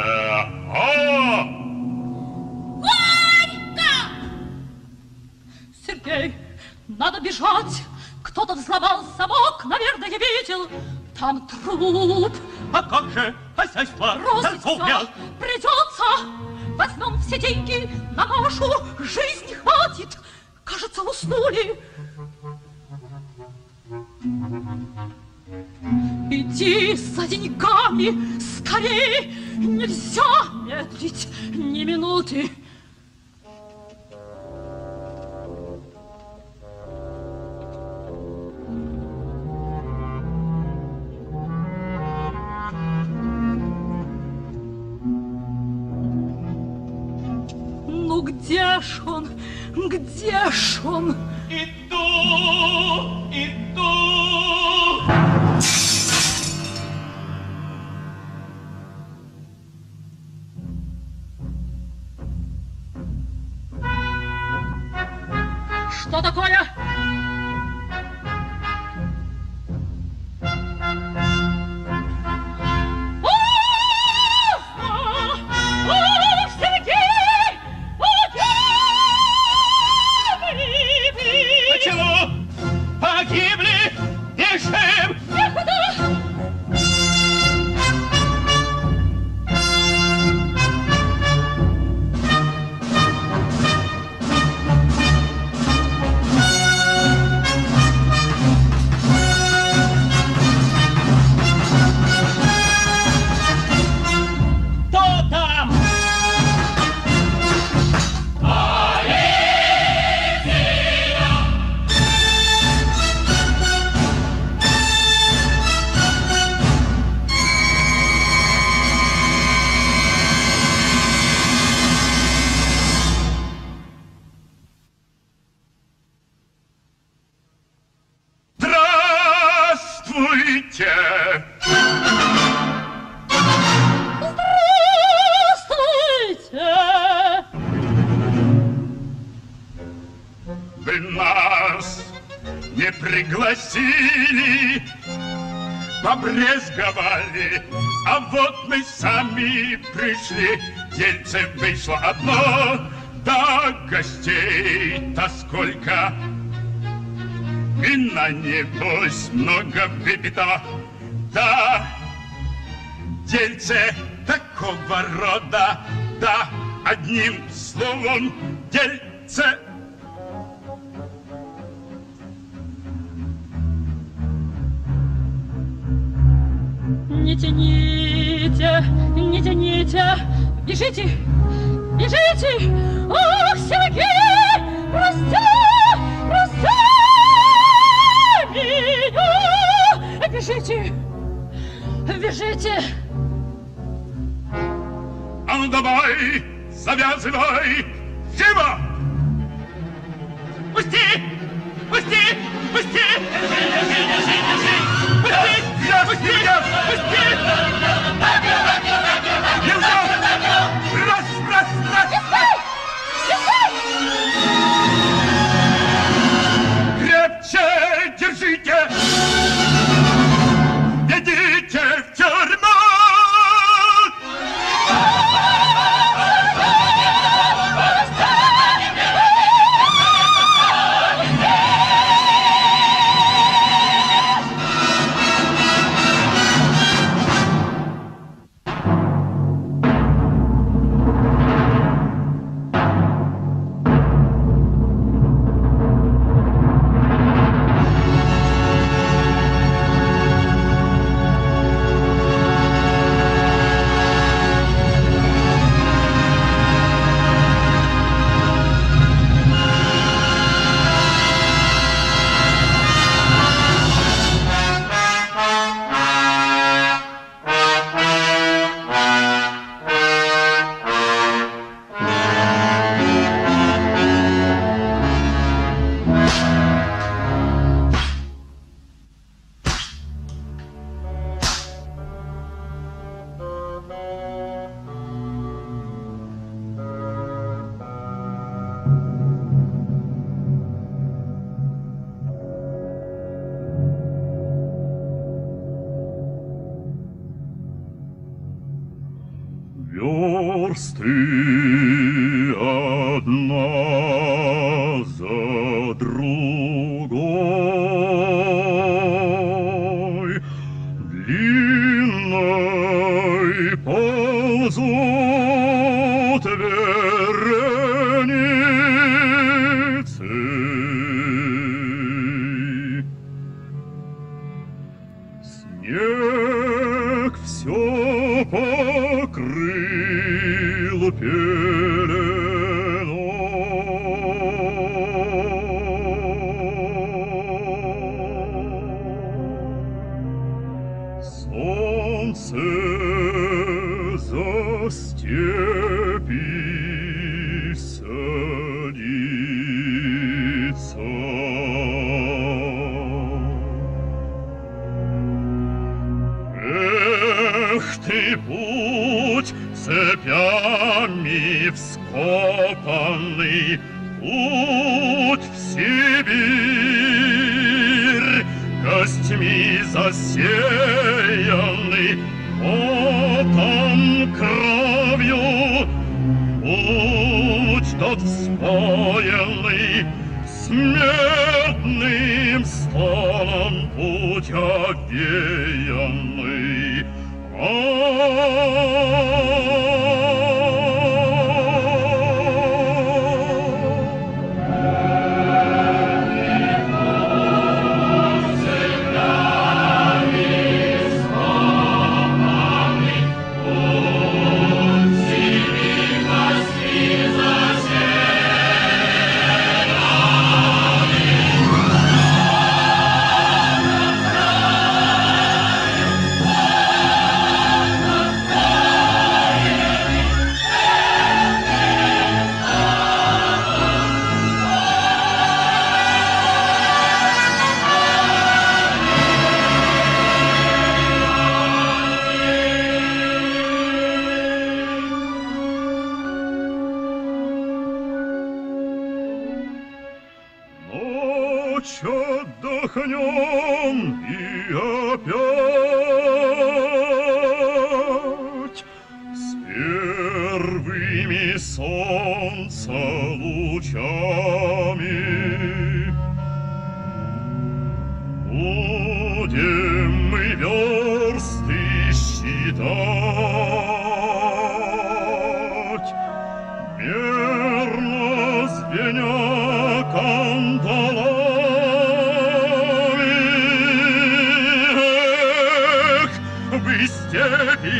Сергей, надо бежать. Кто-то взломал замок, наверное, я видел. Там труп. А как же хозяйство? Бросить все торговля? придется. Возьмем все деньги, на нашу жизнь хватит. Кажется, уснули. Иди за деньгами, скорей. Нельзя медлить ни минуты. Ну где ж он? Где ж он? Иду, иду. Что такое? Сергей! Почему? Погибли? Бежим! Некуда! Кто там? Здравствуйте! Здравствуйте! Вы нас не пригласили, побрезговали, а вот мы сами пришли. Дельце вышло одно, да гостей-то сколько. Вина, небось, много выпито, да дельце такого рода, да, одним словом, дельце. Не тяните, не тяните, бежите, бежите! Ох, Сергей, прости, прости меня! Бежите, бежите! А ну давай, завязывай, живо! Пусти! Пусти! Пусти! Пусти меня! Нельзя! Раз, раз, раз! Крепче держите! Ведите в тюрьму! Версты одна за другой длинной ползут вереницей. Снег все покрыл пеленой. Солнце за степи садится. Эх ты, путь цепями вскопанный, путь в Сибирь, костьми засеянный, потом кровью, путь тот вспоенный, смертным стоном путь овеянный. Ночь отдохнем и опять с первыми солнца лучами будем мы версты считать, мерно звеня кандалами. Эх, вы степи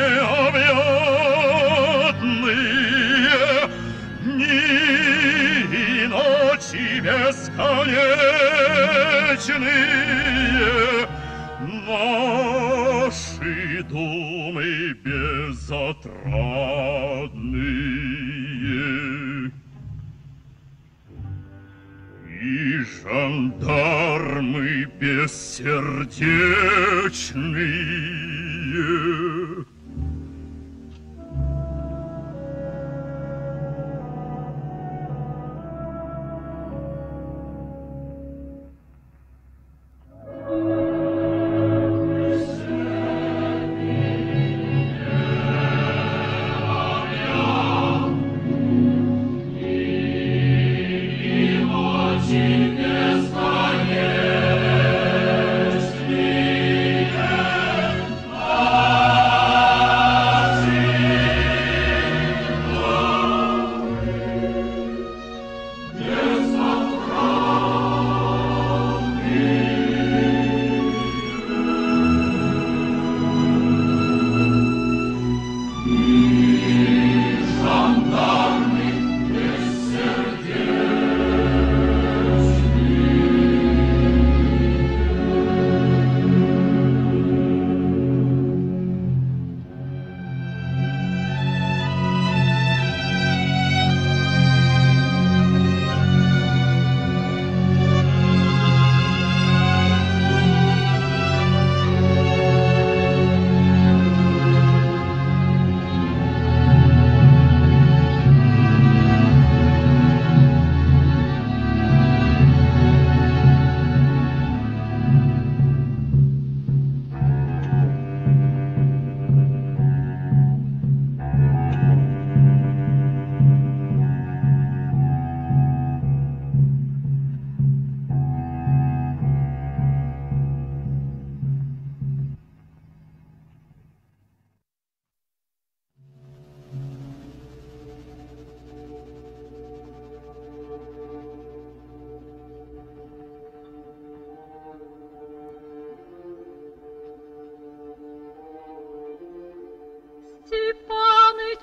необъятные, дни и ночи бесконечные, наши думы безотрадные. И жандармы бессердечные. Бесконечные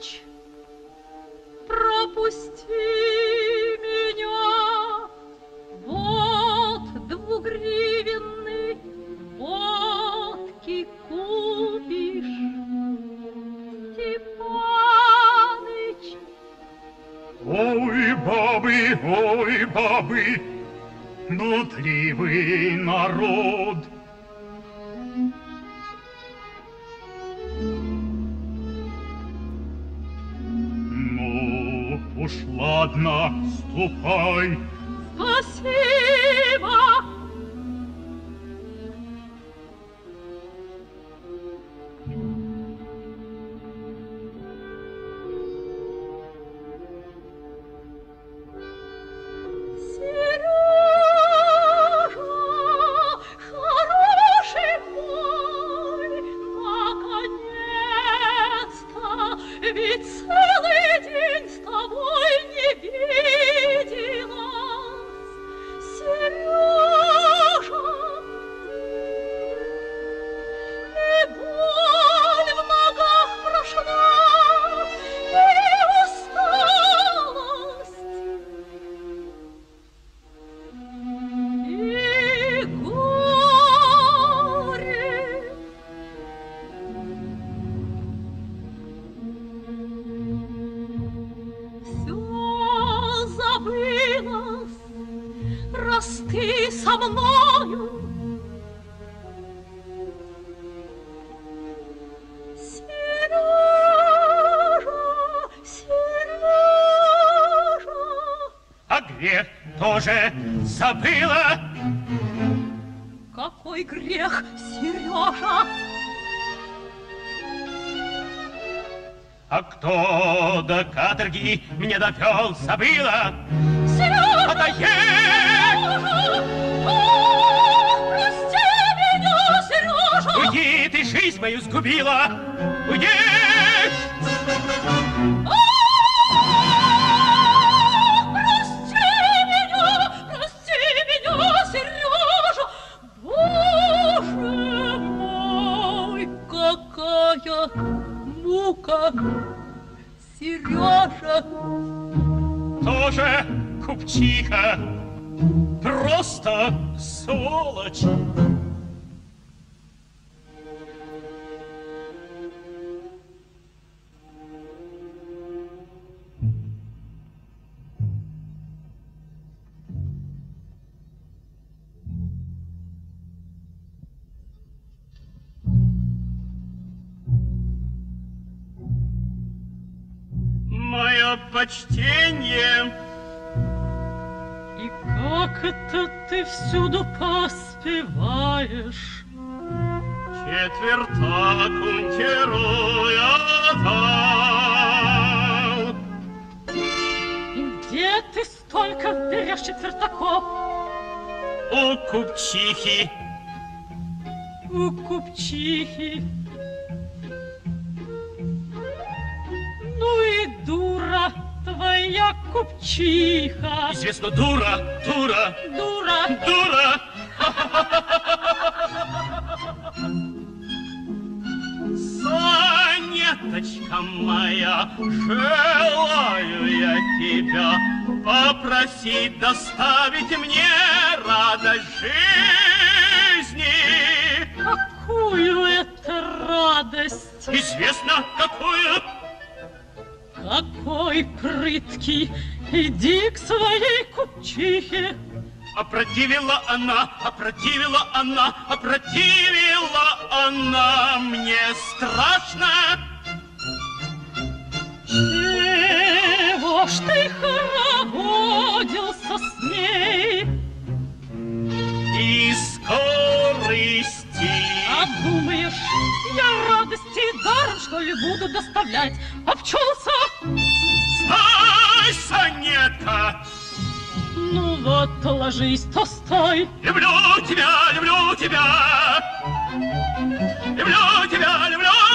ночь, пропусти меня. Вот двугривенный водки купишь, Степаныч. Ой, бабы, нутливый народ. Ну, уж ладно, ступай. Спасибо. Ведь целый день с тобой не виделась, Сережа. И боль в ногах прошла, и усталость, и горе. Забылась, раз ты со мною. Сережа, Сережа. А грех тоже забыла. Какой грех, Сережа? А кто до каторги меня довел, забыла? Сережа! Отоешь! Прости меня, Сережа! Уйди, ты жизнь мою сгубила! Уйди! Прости меня, Сережа! Боже мой, какая мука, Сережа! Тоже купчиха, просто сволочь. Мое почтение. И как это ты всюду поспеваешь? Четвертак унтеру я дал. И где ты столько берешь четвертаков? У купчихи. У купчихи. Ну и дура твоя купчиха. Известно, дура. Дура. Санеточка моя, желаю я тебя попросить доставить мне радость жизни. Какую это радость? Известно, какую. Какой прыткий, иди к своей купчихе. Опротивила она мне страшно. Чего ж ты хороводился с ней? Из корысти. А думаешь, я радости даром, что ли, буду доставлять? Обчелся? Стой, Санетка! Ну вот, ложись, то стой. Люблю тебя, люблю тебя. Люблю тебя,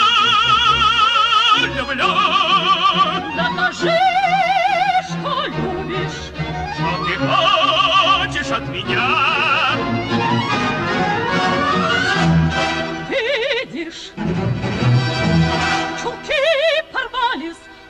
люблю. Докажи, что любишь. Что ты хочешь от меня? Видишь, чулки порвались,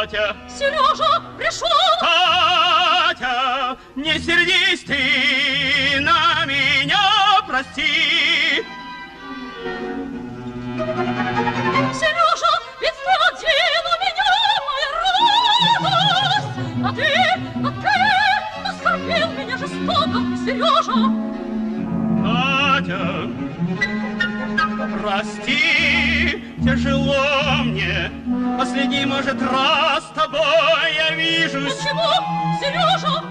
Катя! Сережа пришел! Катя, не сердись ты на меня, прости! Сережа, ведь ты один у меня, моя радость! А ты оскорбил меня жестоко, Сережа! Катя, прости, тяжело мне. Последний, может, раз с тобой я вижусь. Почему, Сережа?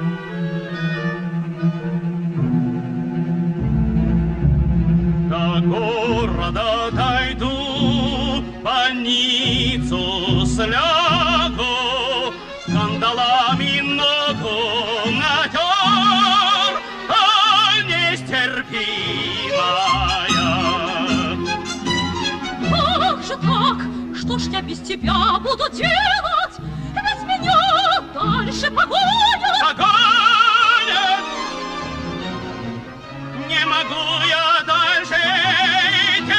До города дойду, больницу слягу, кандалами ногу натер, боль нестерпимая. Как же так? Что ж я без тебя буду делать? Ведь меня дальше погонят! Погонят! Не могу я дальше идти,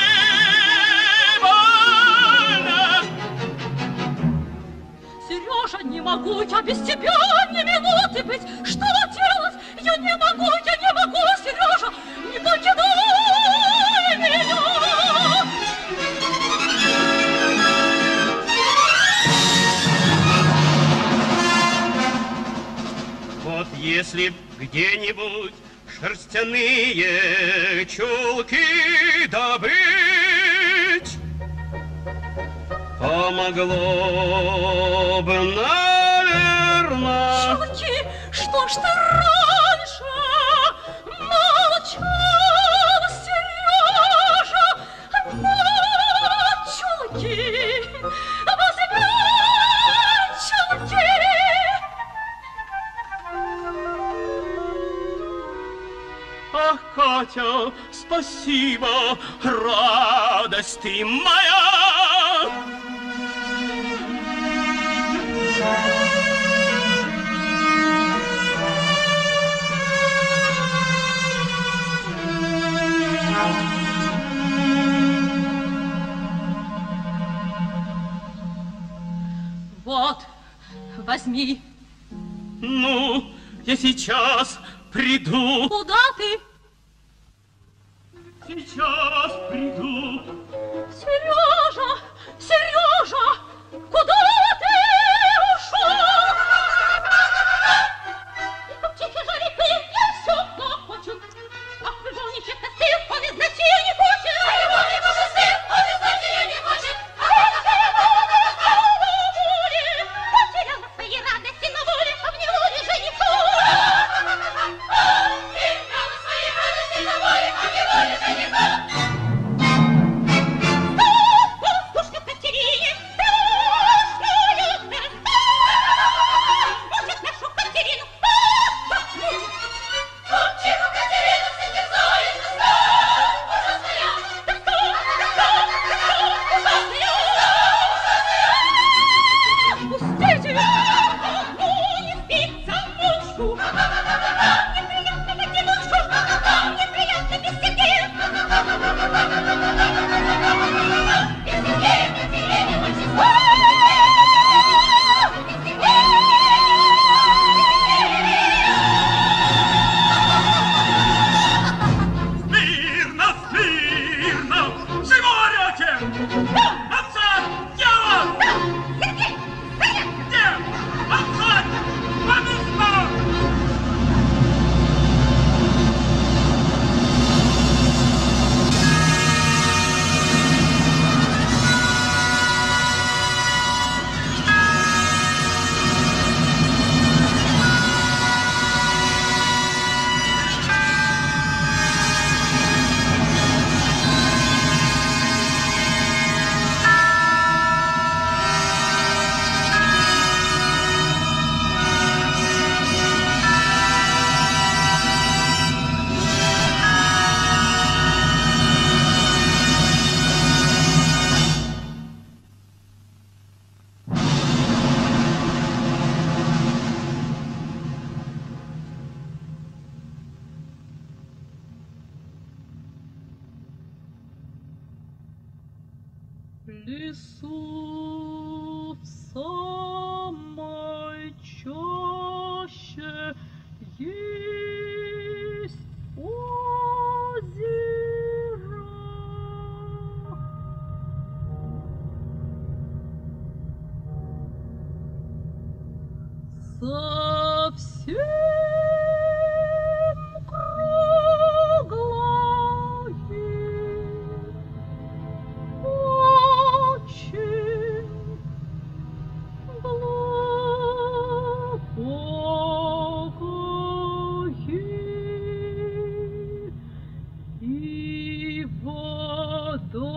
больно! Сережа, не могу я без тебя ни минуты быть! Что делать? Я не могу, Сережа! Не покидай меня! Вот если б где-нибудь шерстяные чулки добыть, помогло бы, наверно. Чулки, что ж ты раньше молчал, Сережа? Вот чулки, возьми чулки. Ах, Катя, спасибо, радость ты моя! Вот, возьми. Ну, я сейчас приду. Куда ты? Сейчас приду. Сережа, Сережа, куда ты ушел? Тихо же репы, я все хлопочу. Ах, любовничек, ты он из ночей не хочет. А любовник уже сын, он из ночей не хочет. Потерял на своей радости на воле, а в неволе женихов. Потерял на своей радости на воле, а в неволе женихов. Пастушка Катерине, страшную Христа! Мучит нашу Катерину, мучит! Мучину Катерину состязует Христа! Ужасная! Да кто? Ужасная! Пустите! Ну, не спится мушку! Неприятно найти душу! Неприятно без сети! Смирно, смирно! Чего орете? Отцать! Дело! Где? Отцать! По местам! В лесу в саду совсем круглое, очень глубокое, и вода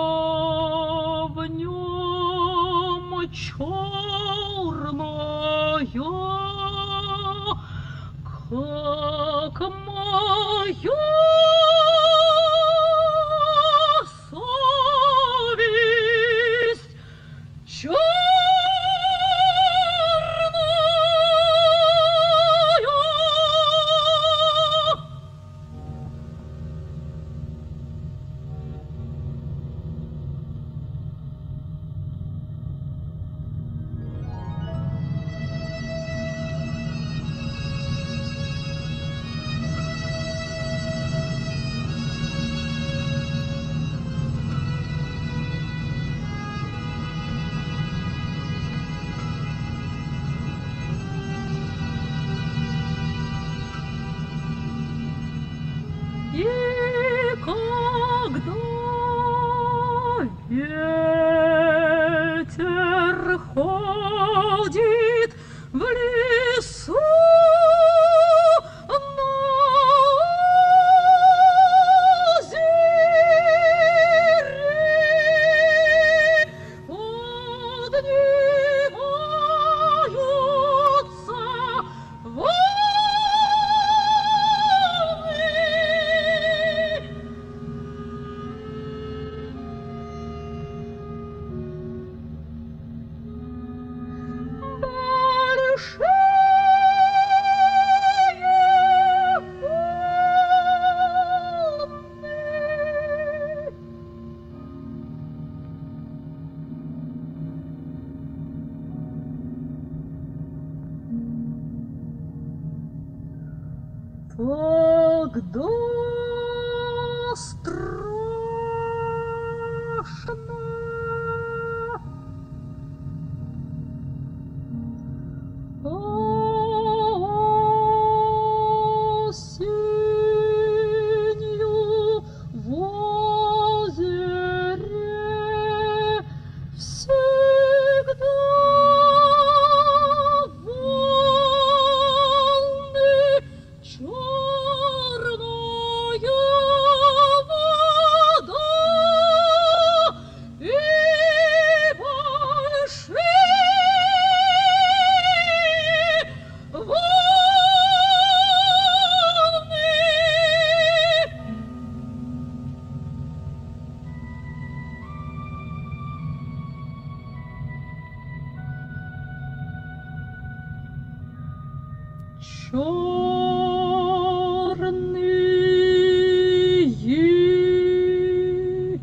в нем черная, как моя совесть черная. И когда ветер ходит в лесу на озере, поднимаются волны. Тогда страшно осенью в озере всегда волны черная вода и большие волны. Черные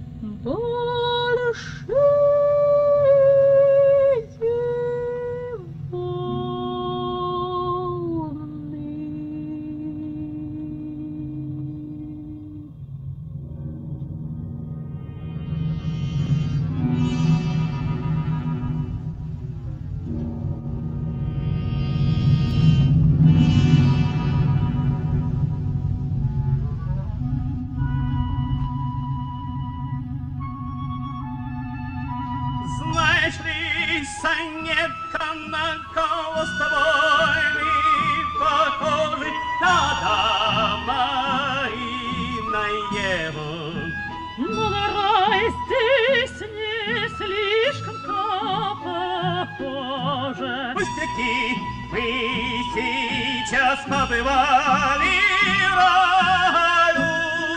большие Знаешь ли, сонетка, на кого с тобой мы похожи? Да-да, на Еву. Но на рай здесь не слишком-то похоже. Пустяки, мы сейчас побывали в раю.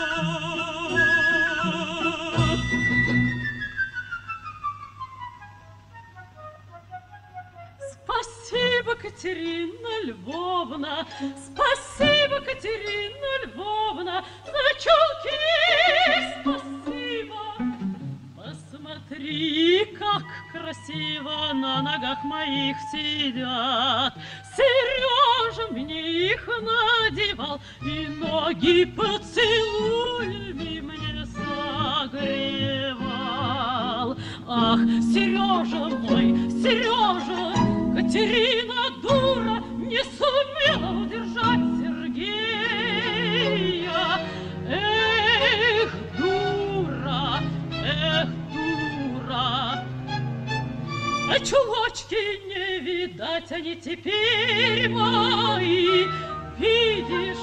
Спасибо, Катерина Львовна, спасибо, Катерина Львовна, за чулки спасибо. Посмотри, как красиво на ногах моих сидят. Сережа мне их надевал и ноги поцелуями мне согревал. Ах, Сережа мой, Сережа, Катерина дура, не сумела удержать Сергея. Эх, дура, эх, дура. А чулочки не видать, они теперь мои, видишь?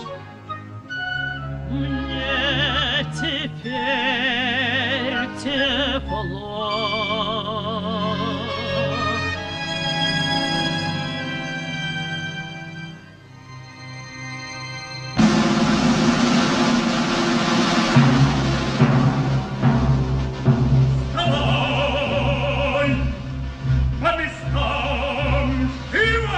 Мне теперь тепло. Вставай! По местам! Живо!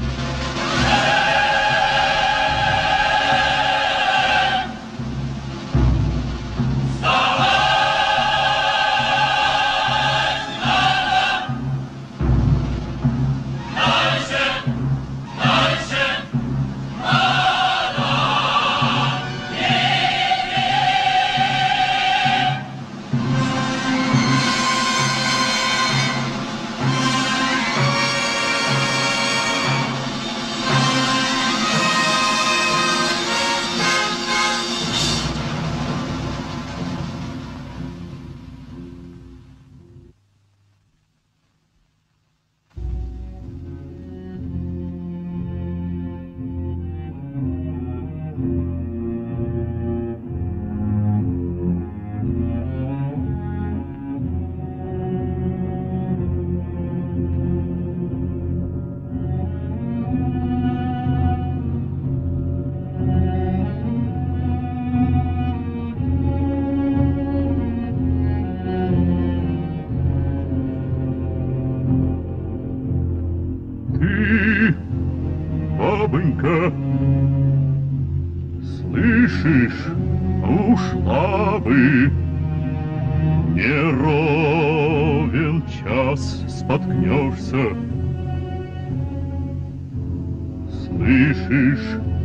Бабонька, слышишь, ушла бы. Не ровен час споткнешься. Слышишь,